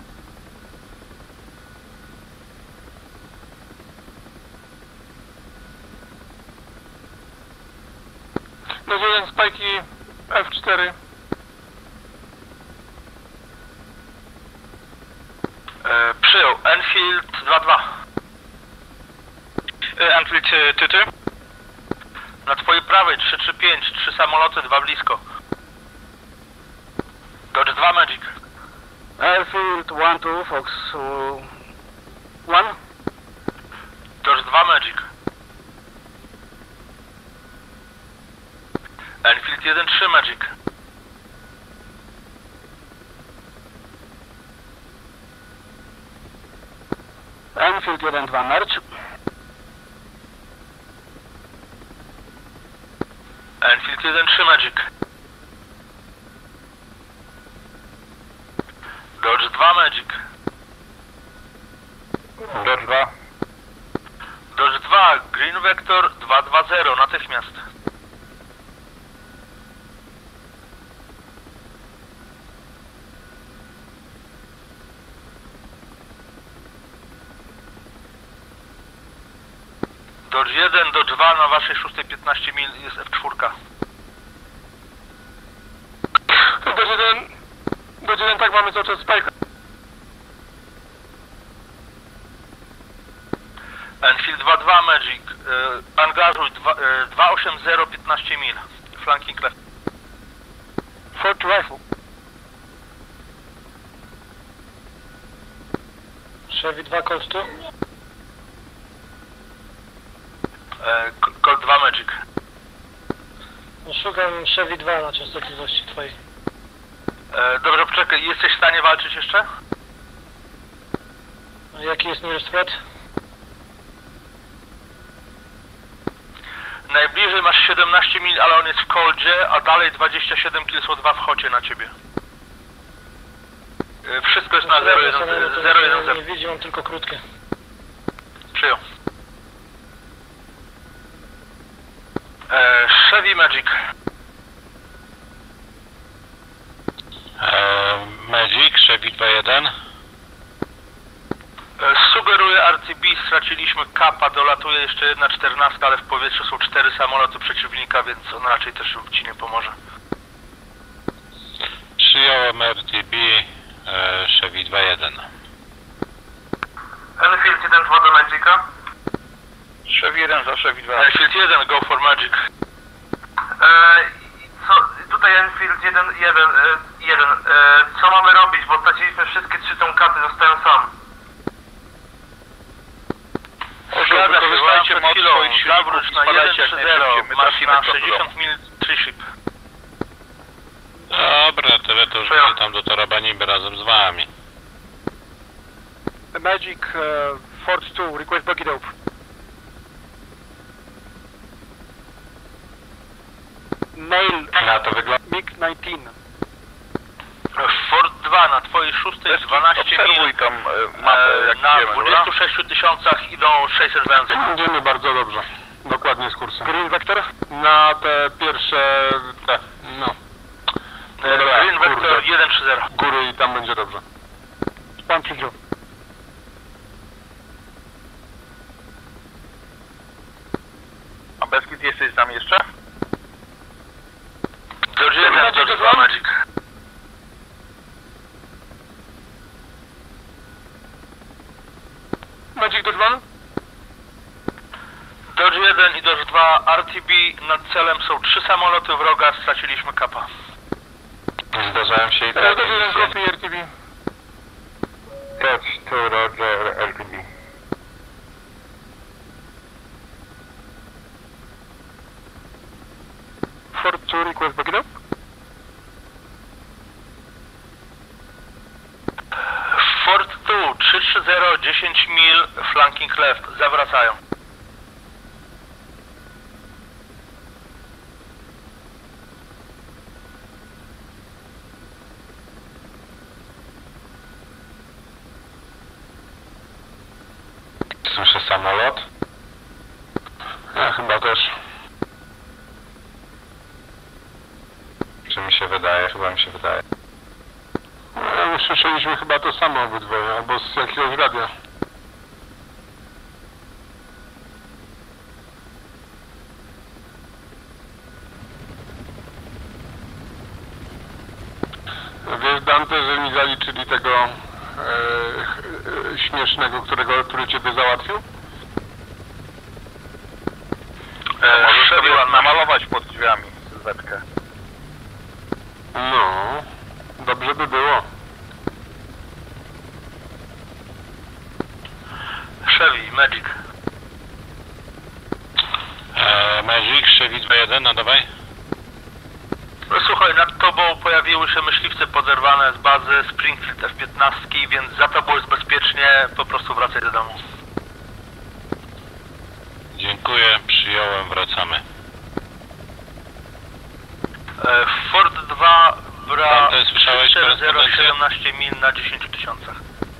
Speaker 4: Do 1 spajki F4.
Speaker 5: Przyjął. Enfield 2-2.
Speaker 2: Enfield Tyty?
Speaker 5: Na twojej prawej 335, 3 samoloty, 2 blisko. Dodge 2 Magic.
Speaker 7: Airfield 1-2, Fox 1.
Speaker 5: Dodge 2 Magic. Enfield 1-3 Magic.
Speaker 7: Enfield 1-2, Merch.
Speaker 5: Enfield 1-3 Magic. Dodge 2 Magic.
Speaker 2: Dodge 2.
Speaker 5: Dodge 2, Green Vector 220, natychmiast. Dodge 1, Dodge 2 na waszej 6 15 mil jest F4.
Speaker 4: Do 1 tak mamy cały czas spajka.
Speaker 5: Enfield 2-2 Magic. Angażuj 280 15 mil. Flanking left.
Speaker 4: Fort Rifle.
Speaker 7: Chevy 2, Colt 2.
Speaker 5: Colt 2 Magic.
Speaker 7: No, szukam Chevy 2 na częstotliwości twojej.
Speaker 5: Dobrze, poczekaj, jesteś w stanie walczyć jeszcze?
Speaker 7: A jaki jest nearest threat?
Speaker 5: Najbliżej masz 17 mil, ale on jest w Coldzie, a dalej 27 km są 2 w Hocie na ciebie. Wszystko jest na 010.
Speaker 7: Nie widzi, mam tylko krótkie.
Speaker 5: Przyjął. Chevy Magic.
Speaker 3: Magic, Chevy 2-1.
Speaker 5: Sugeruję RTB, straciliśmy kapa, dolatuje jeszcze jedna 14, ale w powietrzu są 4 samoloty przeciwnika, więc on raczej też ci nie pomoże.
Speaker 3: Przyjąłem RTB, Chevy 2-1.
Speaker 5: Enfield 1-2 do Magica.
Speaker 2: Chevy 1 za Chevy 2.
Speaker 5: Enfield 1, go for Magic. Tutaj Enfield 1, co mamy robić, bo straciliśmy wszystkie 3 tomkaty, zostają sam. Zgadza się,
Speaker 2: wykorzystajcie moc
Speaker 5: chwilą,
Speaker 2: swoich silników
Speaker 5: zawróć
Speaker 2: i
Speaker 5: na
Speaker 2: spadajcie jak
Speaker 5: 1-3-0,
Speaker 2: najszybciej, my
Speaker 5: masz
Speaker 2: trafimy
Speaker 5: na
Speaker 2: prosto do
Speaker 5: 60 mil 3 ship.
Speaker 3: Dobra, tyle to już
Speaker 5: Przyjął.
Speaker 3: idę tam do Torabaniby razem z wami.
Speaker 4: Magic Fort 2, request buggy dope. Nail
Speaker 3: Na to wygląda.
Speaker 4: MiG-19.
Speaker 5: Fort 2 na twojej 6, 12
Speaker 2: Obserwuj
Speaker 5: mil.
Speaker 2: tam mapę, jak
Speaker 5: Na
Speaker 2: idziemy, dobra?
Speaker 5: 26 tysiącach idą 600 węzłów.
Speaker 1: Idziemy bardzo dobrze. Dokładnie z kursem.
Speaker 4: Green Vector?
Speaker 1: Na te pierwsze... no.
Speaker 5: Green Vector
Speaker 1: kurde.
Speaker 5: 130.
Speaker 1: Góry i tam będzie dobrze.
Speaker 4: Pan przydział.
Speaker 2: A Beskid jesteś z nami jeszcze?
Speaker 5: Dodge 1, Dodge 2 Magic.
Speaker 4: Magic Dodge 1?
Speaker 5: Dodge 1 i Dodge 2 RTB. Nad celem są 3 samoloty wroga, straciliśmy kapa.
Speaker 3: Zdarzają się i
Speaker 4: Dodge
Speaker 3: takie
Speaker 4: 1
Speaker 3: misje.
Speaker 4: copy RTB.
Speaker 1: Touch to Roger LTB.
Speaker 4: Fort 2 request back it up.
Speaker 5: Fort 2 330 10 mil flanking left. Zawracają.
Speaker 3: Słyszę samolot.
Speaker 1: Ja chyba też.
Speaker 3: Czy mi się wydaje? Chyba mi się wydaje.
Speaker 1: No, słyszeliśmy chyba to samo obydwoje, albo z jakiegoś radia. Wiesz, Dante, że mi zaliczyli tego śmiesznego, który ciebie załatwił?
Speaker 2: Możesz sobie
Speaker 5: Sherwan
Speaker 2: namalować pod drzwiami sylwetkę.
Speaker 1: No, dobrze by było.
Speaker 5: Chevy Magic.
Speaker 3: Magic, Chevy 2-1, no dawaj.
Speaker 5: Słuchaj, nad tobą pojawiły się myśliwce poderwane z bazy Springfield F-15, więc za tobą jest bezpiecznie, po prostu wracaj do domu.
Speaker 3: Dziękuję, przyjąłem, wracamy.
Speaker 5: Fort 2 bra
Speaker 3: Dante, słyszałeś
Speaker 5: 4017 mil na 10 tysiącach.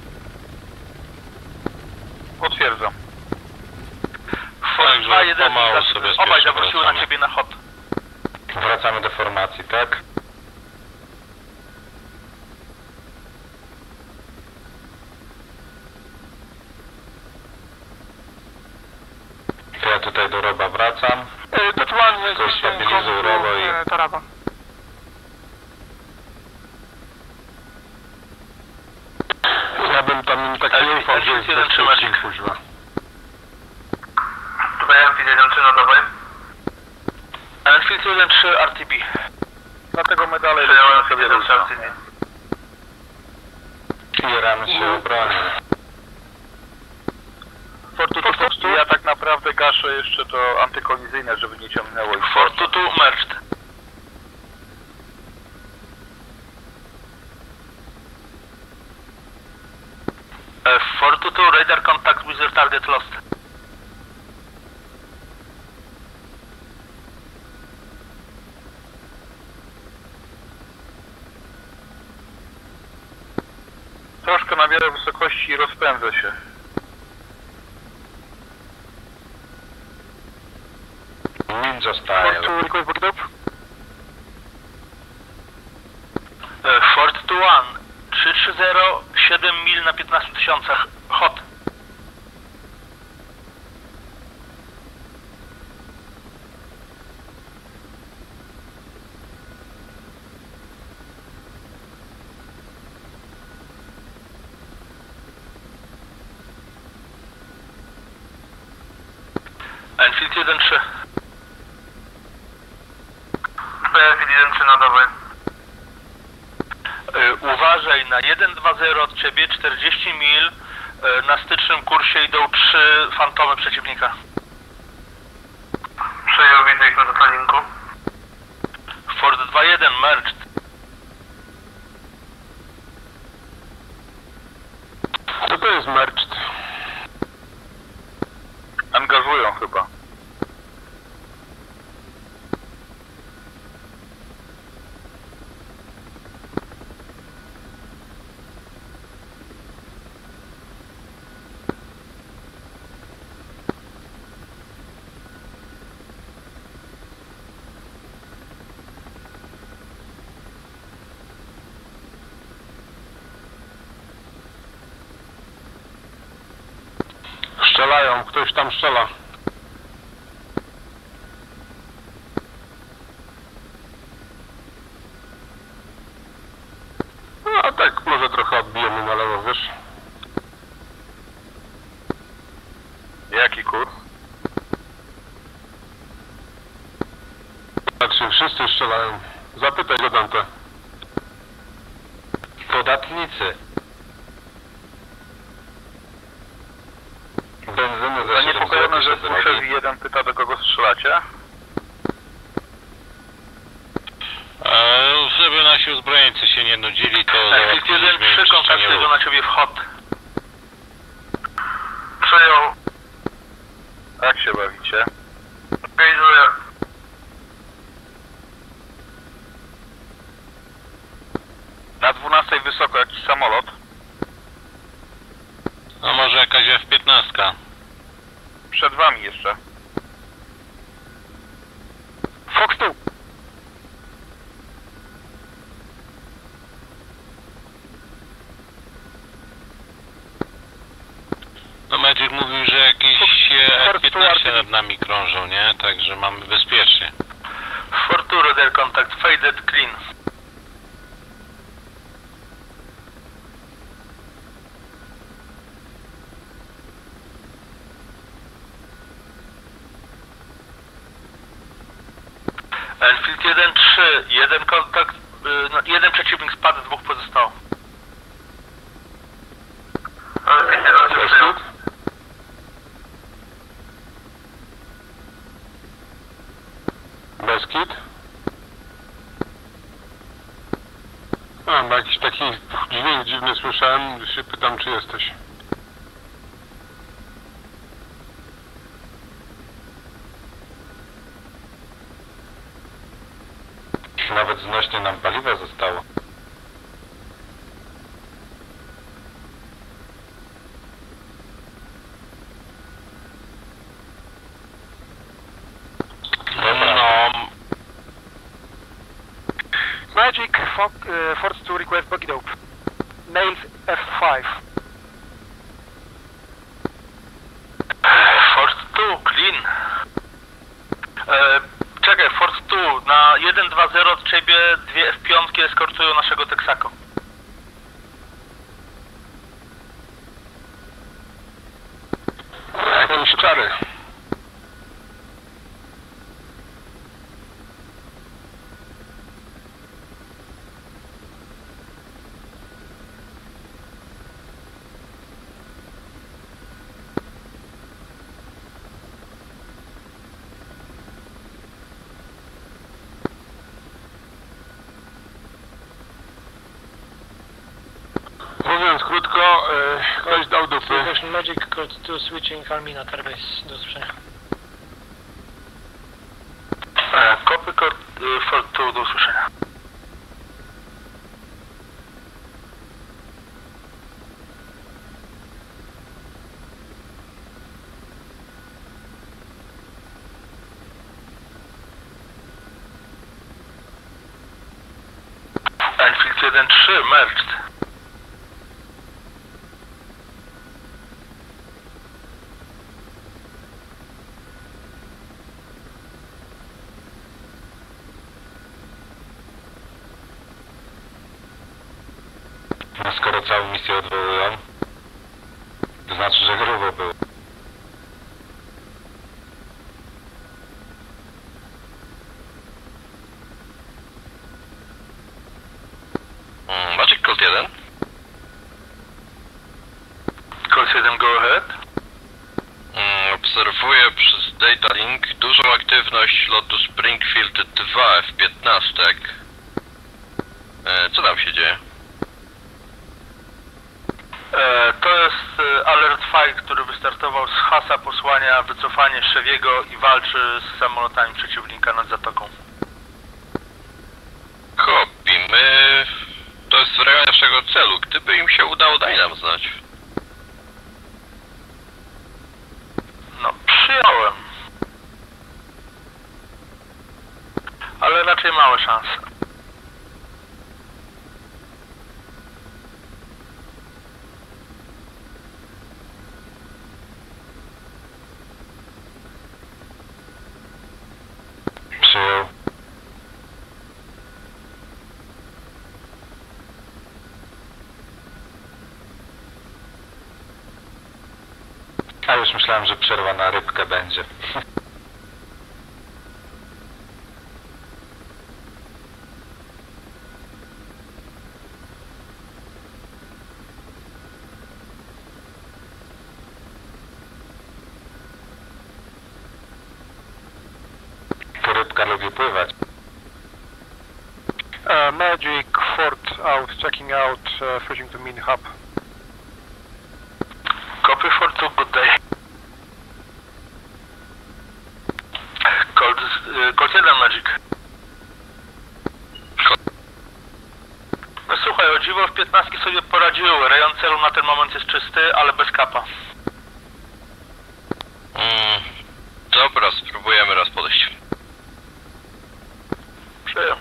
Speaker 2: Potwierdzam.
Speaker 5: Fort
Speaker 3: Także
Speaker 5: 2 1
Speaker 3: pomału sobie
Speaker 5: obaj
Speaker 3: spiesznie
Speaker 5: zawróciły na
Speaker 3: wracamy.
Speaker 5: ciebie na hot.
Speaker 3: Wracamy do formacji, tak? To ja tutaj do Roba wracam.
Speaker 4: Dodge 1
Speaker 3: To stabilizuj Robo i...
Speaker 4: Taraba.
Speaker 1: Ja bym tam im tak nie ufał, że jest
Speaker 5: jeden
Speaker 1: bezpieczny,
Speaker 5: trzymać.
Speaker 1: kuźwa.
Speaker 5: Tutaj Enfield 1-3 na dawaj. Enfield 1-3 RTB.
Speaker 2: Dlatego my dalej lecimy sobie do
Speaker 3: Wspieramy się obronie.
Speaker 2: Fortu, ja tak naprawdę gaszę jeszcze to antykolizyjne, żeby nie ciągnęło ich.
Speaker 5: Fort 2 merged. Fort 2 radar contact with your target lost.
Speaker 2: Troszkę nabierę wysokości i rozpędzę się.
Speaker 3: Ninja
Speaker 4: Fort
Speaker 3: style.
Speaker 4: 2 request back it up.
Speaker 5: Fort 2-1 330 7 mil na 15 tysiącach. Hot. Enfield 1-3. Enfield 1-3 na dawaj. Uważaj, na 1-2-0 od ciebie 40 mil. Na stycznym kursie idą 3 fantomy przeciwnika. Przejął widzę ich na zatalinku. Fort 2-1 merged.
Speaker 1: Co to jest merged?
Speaker 2: Angażują chyba.
Speaker 1: Strzelają, ktoś tam strzela. No tak, może trochę odbijemy na lewo, wiesz?
Speaker 2: Jaki kurs?
Speaker 1: Patrzcie, wszyscy strzelają. Zapytaj go, Dante.
Speaker 3: Podatnicy. Benzyny
Speaker 2: Zaniepokojony, że słyszę, jeden pyta, do kogo strzelacie.
Speaker 3: Żeby nasi uzbrojeńcy się nie nudzili, to
Speaker 5: Exfil 1-3, kontaktują na ciebie wchod.
Speaker 2: Przyjął. Jak się bawicie? Gejzuję. Na 12 wysoko jakiś samolot.
Speaker 3: No może jakaś F-15.
Speaker 2: Przed wami jeszcze.
Speaker 4: Fox 2.
Speaker 3: No Magic mówił, że jakieś F-15 nad nami krążą, nie? Także mamy bezpiecznie.
Speaker 5: Fortu radar contact, faded clean. Enfield 1-3, jeden kontakt, jeden przeciwnik spadł, dwóch pozostało.
Speaker 1: Beskid? Beskid? A, bo jakiś taki dźwięk dziwny słyszałem, się pytam, czy jesteś.
Speaker 3: Nawet znośnie nam paliwa zostało. No,
Speaker 4: Magic, Force 2 request buggy dope. Nails F5.
Speaker 5: Force 2, clean. Czekaj, Force 2, na 1-2-0 od ciebie dwie F5 eskortują naszego Texaco.
Speaker 1: Jakieś czary. Mówiąc krótko, ktoś dał dupy.
Speaker 7: Station Magic Code 2 switching Almina Tarbase do usłyszenia.
Speaker 5: Copy code Force 2 do usłyszenia. Enfield 1-3, merged.
Speaker 3: no skoro całą misję odwołują, to znaczy, że grubo było.
Speaker 8: Magic Code 1?
Speaker 5: Code 7, go ahead.
Speaker 8: Obserwuję przez Data Link dużą aktywność lotu Springfield 2 F-15. Co tam się dzieje?
Speaker 5: To jest Alert 5, który wystartował z hasa posłania wycofanie Cheviego i walczy z samolotami przeciwnika nad zatoką.
Speaker 8: Copy, to jest w rejonie naszego celu. Gdyby im się udało, daj nam znać.
Speaker 5: No, przyjąłem. Ale raczej małe szanse.
Speaker 3: już myślałem, że przerwa na rybkę będzie. To rybka lubi pływać.
Speaker 4: Magic, Fort out, checking out, switching to main hub.
Speaker 5: Copy for two, good day. Colt 1 Magic. No słuchaj, o dziwo w 15 sobie poradziły. Rejon celu na ten moment jest czysty, ale bez kapa.
Speaker 8: Dobra, spróbujemy raz podejść.
Speaker 5: Przyjął.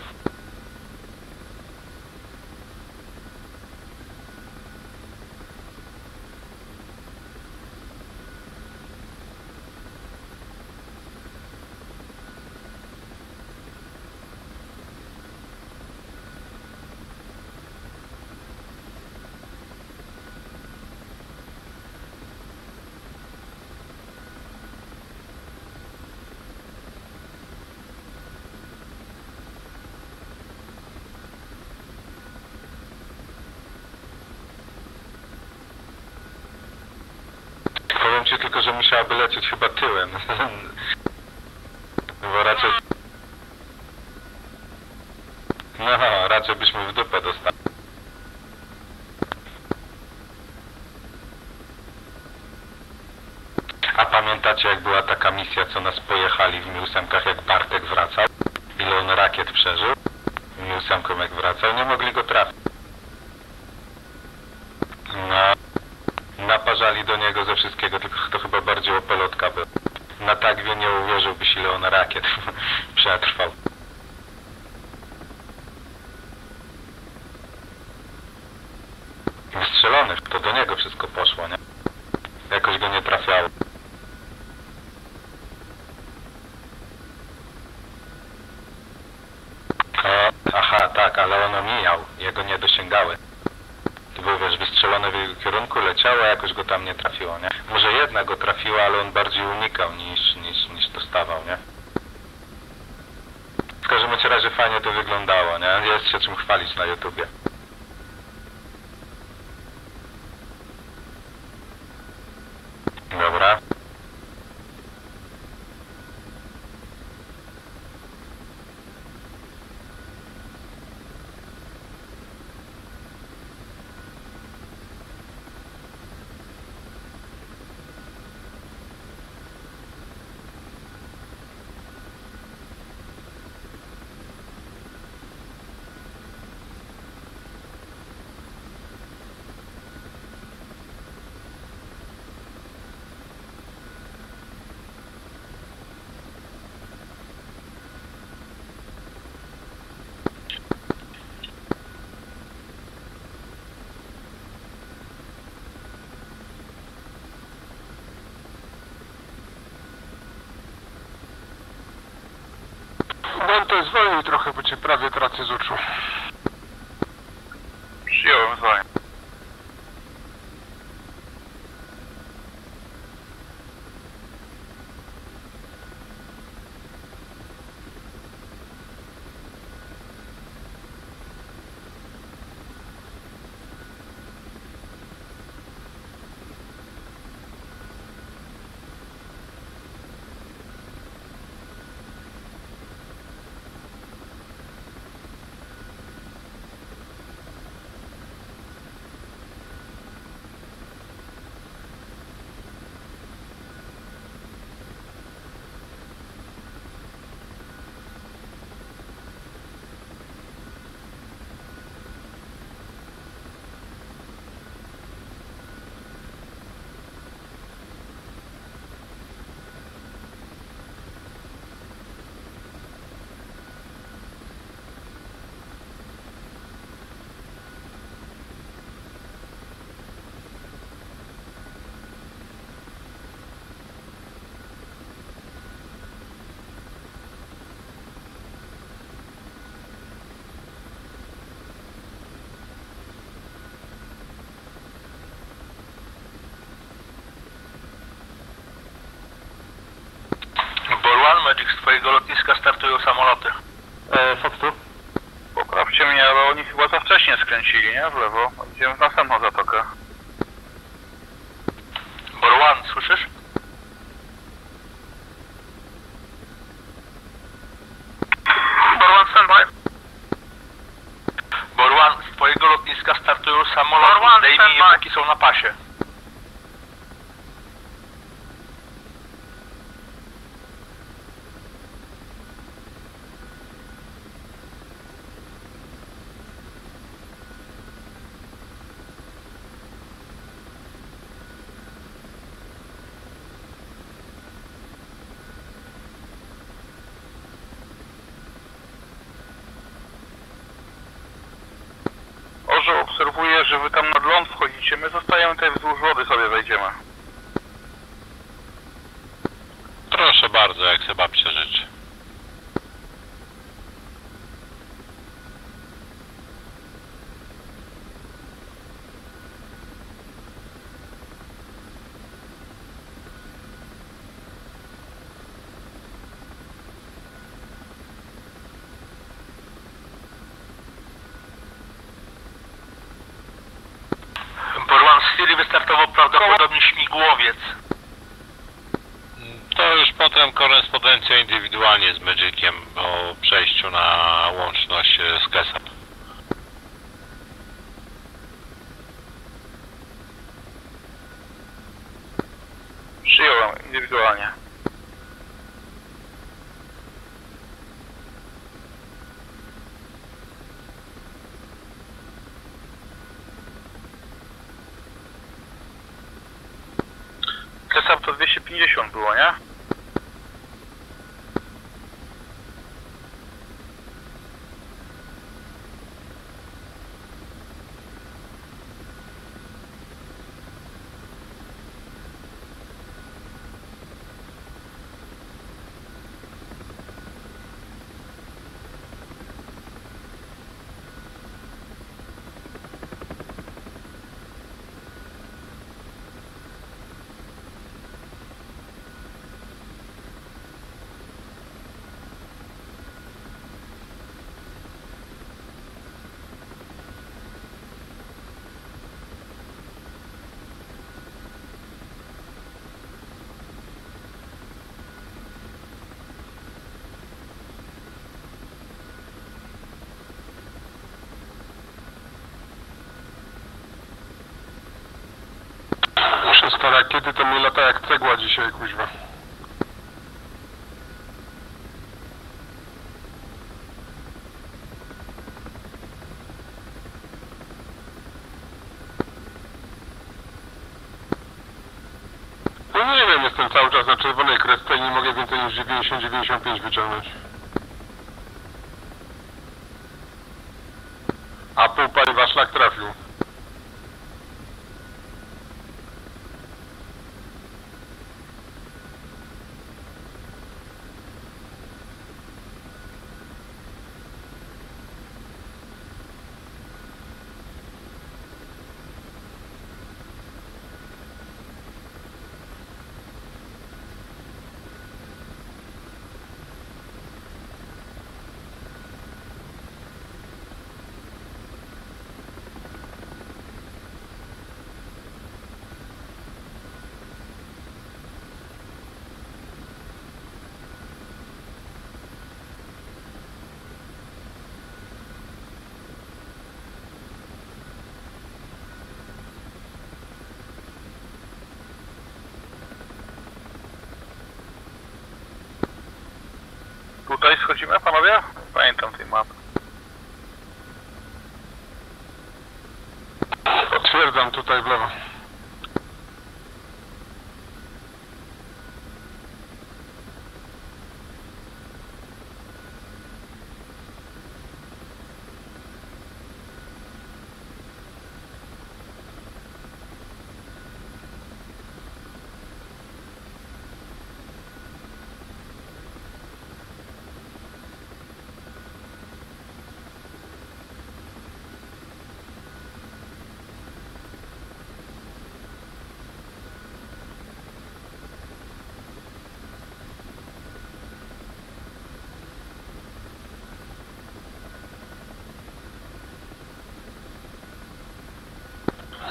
Speaker 3: Powiem ci tylko, że musiałaby lecieć chyba tyłem. Bo raczej... No, raczej byśmy w dupę dostali. A pamiętacie, jak była taka misja, co nas pojechali w Mi-8, jak Bartek wracał? Ile on rakiet przeżył? W Mi-8 jak wracał, nie mogli go trafić. No, naparzali do niego ze wszystkiego, tylko to chyba bardziej opelotka był. Na Tagwie nie uwierzyłbyś, ile on rakiet przetrwał. Wystrzelonych, to do niego wszystko poszło, nie? Jakoś go nie trafiało. Aha, tak, ale on omijał, jego nie dosięgały. To było, wiesz, wystrzelone w jego kierunku, leciało, a jakoś go tam nie trafiło, nie? Może jedna go trafiła, ale on bardziej unikał niż dostawał, nie? W każdym razie fajnie to wyglądało, nie? Jest się czym chwalić na YouTubie. Dobra.
Speaker 1: Dante, zwolnij trochę, bo cię prawie tracę z oczu.
Speaker 2: Przyjąłem zwolnienie.
Speaker 5: Magic, z twojego lotniska startują samoloty.
Speaker 4: Fox tu?
Speaker 2: Poprawcie mnie, ale oni chyba za wcześnie skręcili, nie? W lewo. Idziemy w następną zatokę.
Speaker 5: Borwan, słyszysz?
Speaker 2: Borwan, standby.
Speaker 5: Borwan, z twojego lotniska startują samoloty.
Speaker 2: Borwan,
Speaker 5: Zdejmij je,
Speaker 2: standby.
Speaker 5: póki są na pasie.
Speaker 2: Orzeł obserwuję, że wy tam nad ląd wchodzicie, my zostajemy tutaj wzdłuż wody, sobie wejdziemy.
Speaker 3: Proszę bardzo, jak se babcia życzy.
Speaker 5: Borwan, z Siri wystartował prawdopodobnie śmigłowiec.
Speaker 3: To już potem korespondencja indywidualnie z Magiciem o przejściu na łączność z KESAP.
Speaker 2: Przyjąłem, indywidualnie. Kesap to 250 było, nie?
Speaker 1: Stara, kiedy to mi lata jak cegła dzisiaj, kuźwa. No nie wiem, jestem cały czas na czerwonej kresce i nie mogę więcej niż 90-95 wyciągnąć. A pół paliwa szlak trafił.
Speaker 2: Tutaj schodzimy, panowie? Pamiętam tej mapy.
Speaker 1: Potwierdzam, tutaj w lewo.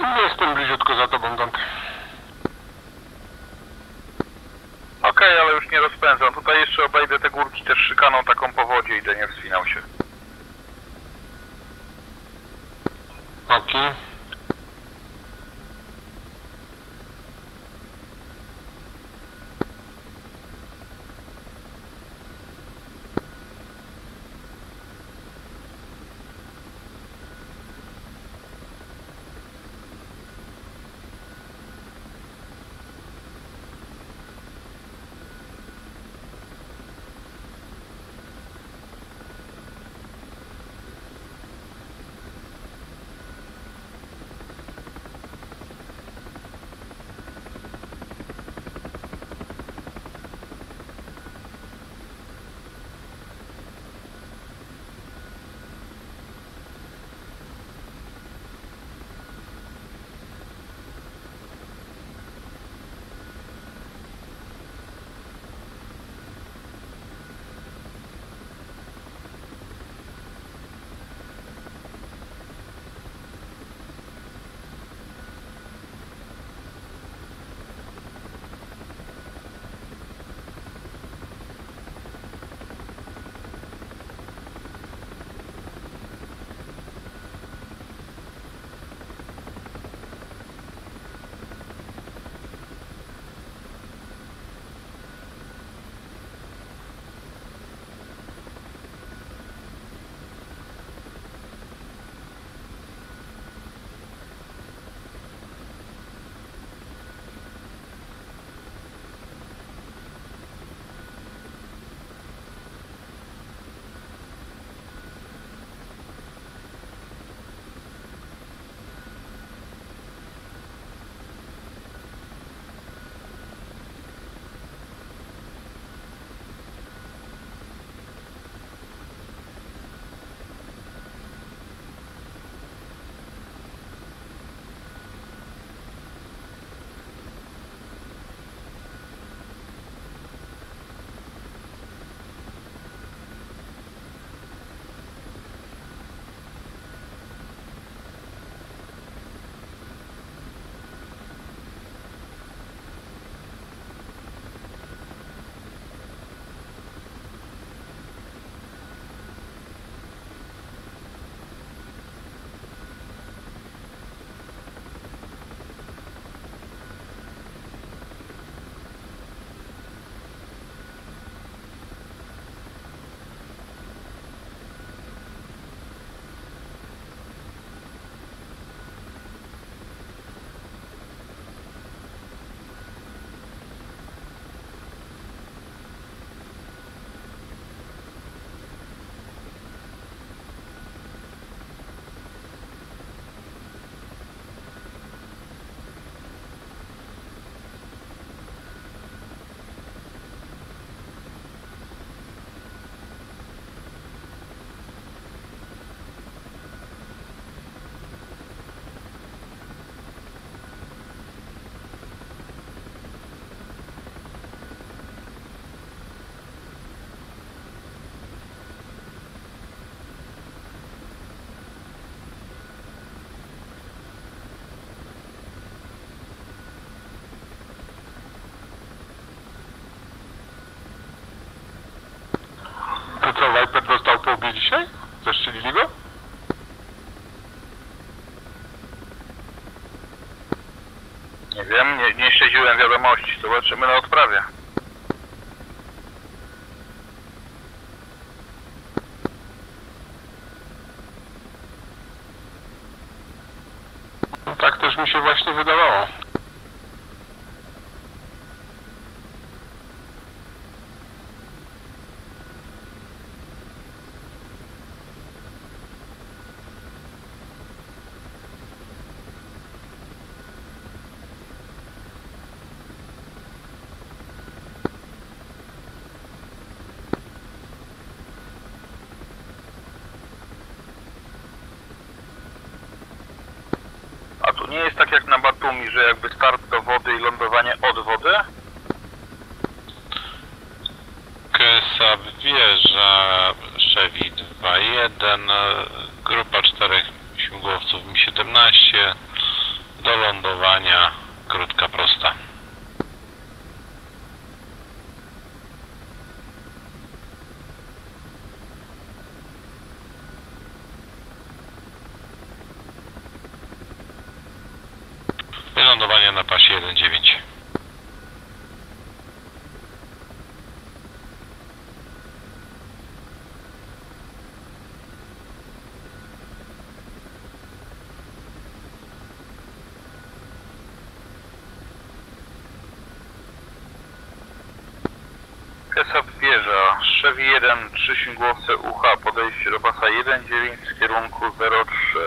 Speaker 1: Jestem bliziutko za tobą, Dante.
Speaker 2: Okej, ale już nie rozpędzam. Tutaj jeszcze obejdę te górki też szykaną taką po wodzie, idę, nie wspinał się.
Speaker 1: Okej. dzisiaj? Zastrzelili go?
Speaker 2: Nie wiem, nie śledziłem wiadomości. Zobaczymy na odprawie.
Speaker 1: No tak też mi się właśnie wydawało.
Speaker 2: A tu nie jest tak jak na Batumi, że jakby start do wody i lądowanie od wody?
Speaker 3: Kesa wieża, Chevy 2-1, grupa 4 śmigłowców Mi-17, krótka prosta. Wylądowanie na pasie 1.9.
Speaker 2: Kesap wieża, Chevy 1, 3 śmigłowce UH, podejście do pasa 1.9 z kierunku 03.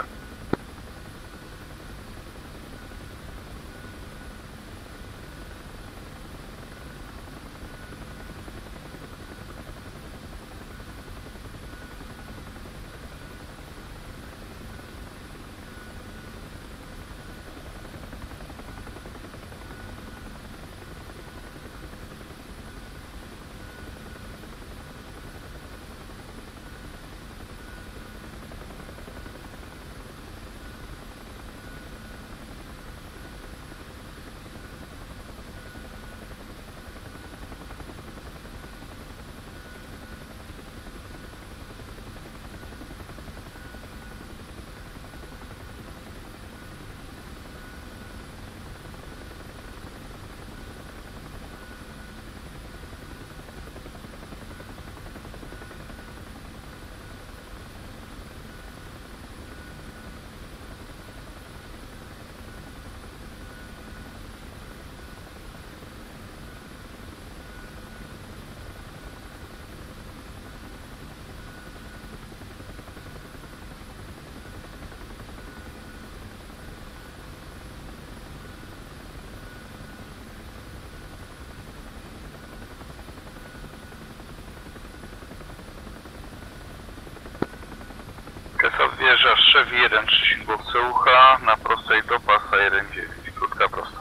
Speaker 2: Kesap wieża, Chevy 1, 3 śmigłowce UH, na prostej do pasa 1.9, krótka prosta.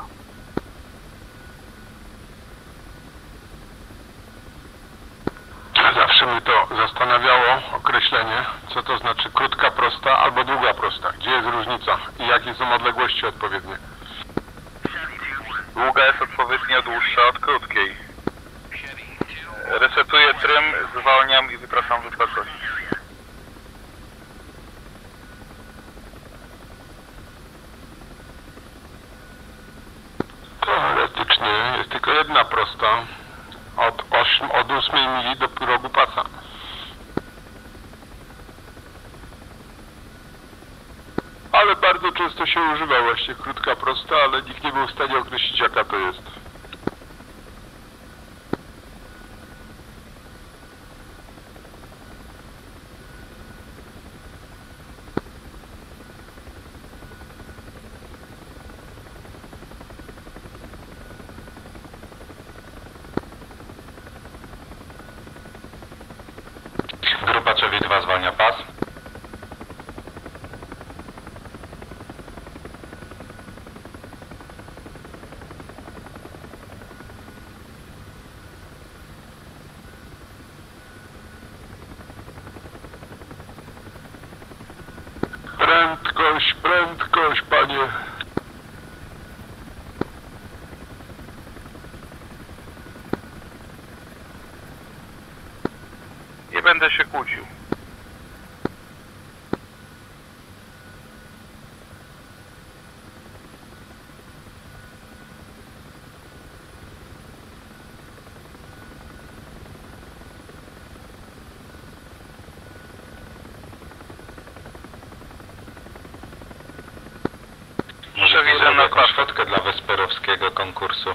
Speaker 1: Zawsze mnie to zastanawiało, określenie, co to znaczy krótka prosta albo długa prosta. Gdzie jest różnica i jakie są odległości odpowiednie?
Speaker 2: Długa jest odpowiednio dłuższa od krótkiej. Resetuję trym, zwalniam i wypraszam wysokość.
Speaker 1: Teoretycznie jest tylko jedna prosta od 8 mili do progu pasa. Ale bardzo często się używa właśnie krótka prosta, ale nikt nie był w stanie określić, jaka to jest.
Speaker 3: Grupa Chevy 2 zwalnia pas.
Speaker 1: Prędkość, prędkość, panie.
Speaker 2: Nie będę się kłócił.
Speaker 3: Może
Speaker 2: Chevy
Speaker 3: zrobię
Speaker 2: na
Speaker 3: jakąś
Speaker 2: pas.
Speaker 3: fotkę dla Wesperowskiego konkursu.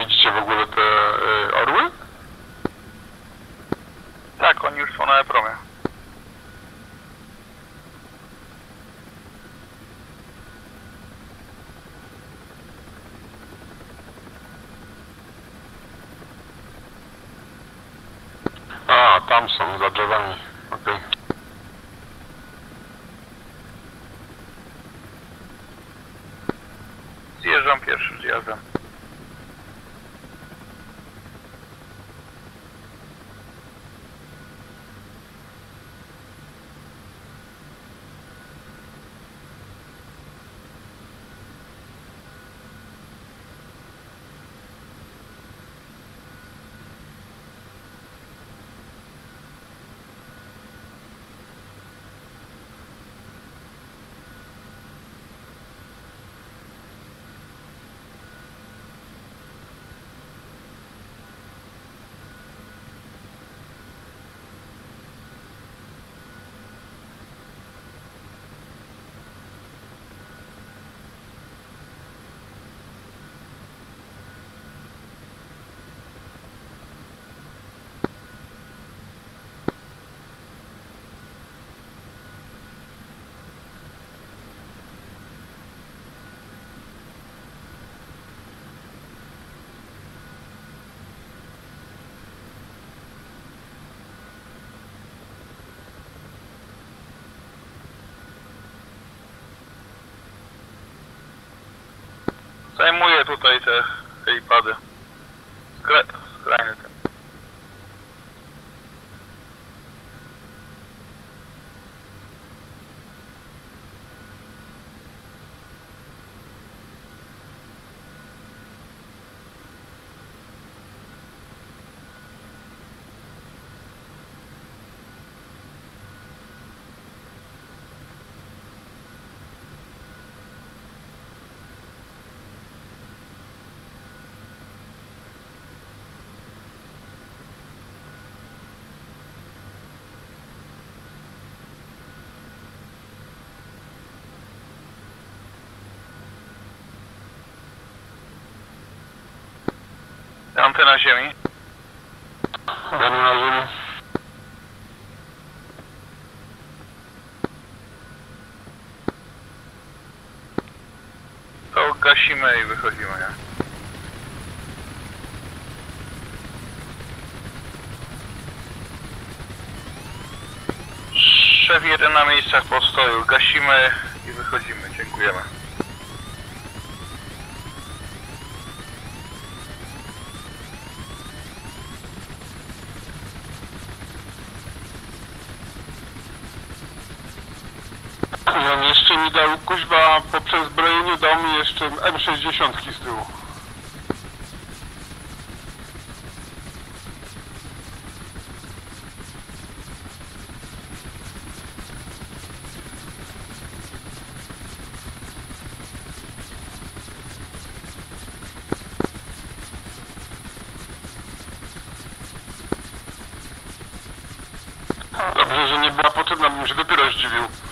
Speaker 1: Widzicie w ogóle te orły?
Speaker 2: Tak, oni już są na E-promie.
Speaker 1: A, tam są, za drzewami. Okej.
Speaker 2: Zjeżdżam pierwszym zjazdem. Zajmuję tutaj te helipady. Skrajny ten. Antena ziemi.
Speaker 1: Jeden na ziemi.
Speaker 2: To gasimy i wychodzimy, nie? Szef 1 na miejscach postoju. Gasimy i wychodzimy. Dziękujemy.
Speaker 1: On jeszcze mi dał, kuźwa, po przezbrojeniu dał mi jeszcze M60 z tyłu. Dobrze, że nie była potrzebna, bym się dopiero zdziwił.